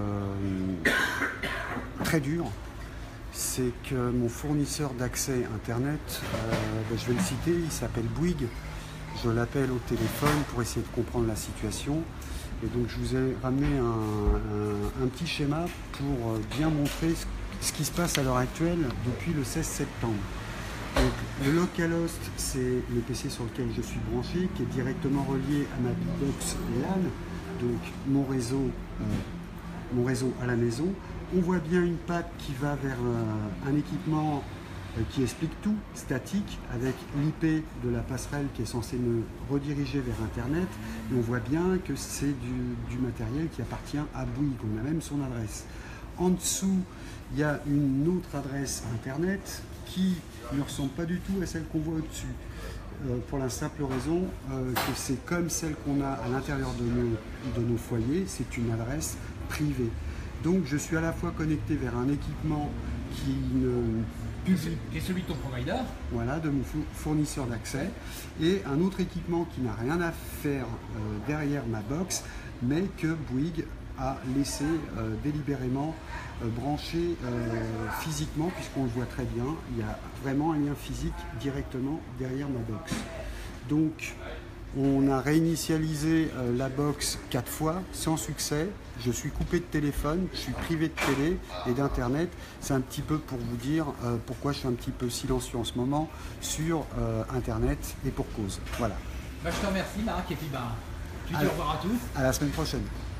très dur. C'est que mon fournisseur d'accès Internet, je vais le citer, il s'appelle Bouygues. Je l'appelle au téléphone pour essayer de comprendre la situation. Et donc, je vous ai ramené un petit schéma pour bien montrer ce qui se passe à l'heure actuelle depuis le 16 septembre. Donc, le localhost, c'est le PC sur lequel je suis branché, qui est directement relié à ma box LAN. Donc mon réseau à la maison. On voit bien une patte qui va vers un équipement qui explique tout, statique, avec l'IP de la passerelle qui est censée me rediriger vers Internet. Et on voit bien que c'est du matériel qui appartient à Bouygues. On a même son adresse. En dessous, il y a une autre adresse Internet qui ne ressemble pas du tout à celle qu'on voit au-dessus. Pour la simple raison que c'est comme celle qu'on a à l'intérieur de nos foyers, c'est une adresse privée. Donc je suis à la fois connecté vers un équipement qui est celui de ton provider. Voilà, de mon fournisseur d'accès, et un autre équipement qui n'a rien à faire derrière ma box, mais que Bouygues a laissé délibérément branché physiquement, puisqu'on le voit très bien, il y a vraiment un lien physique directement derrière ma box. Donc on a réinitialisé la box 4 fois sans succès. Je suis coupé de téléphone, je suis privé de télé et d'internet. C'est un petit peu pour vous dire pourquoi je suis un petit peu silencieux en ce moment sur internet, et pour cause. Voilà. Je te remercie Marc, et puis tu dis au revoir à tous. À la semaine prochaine.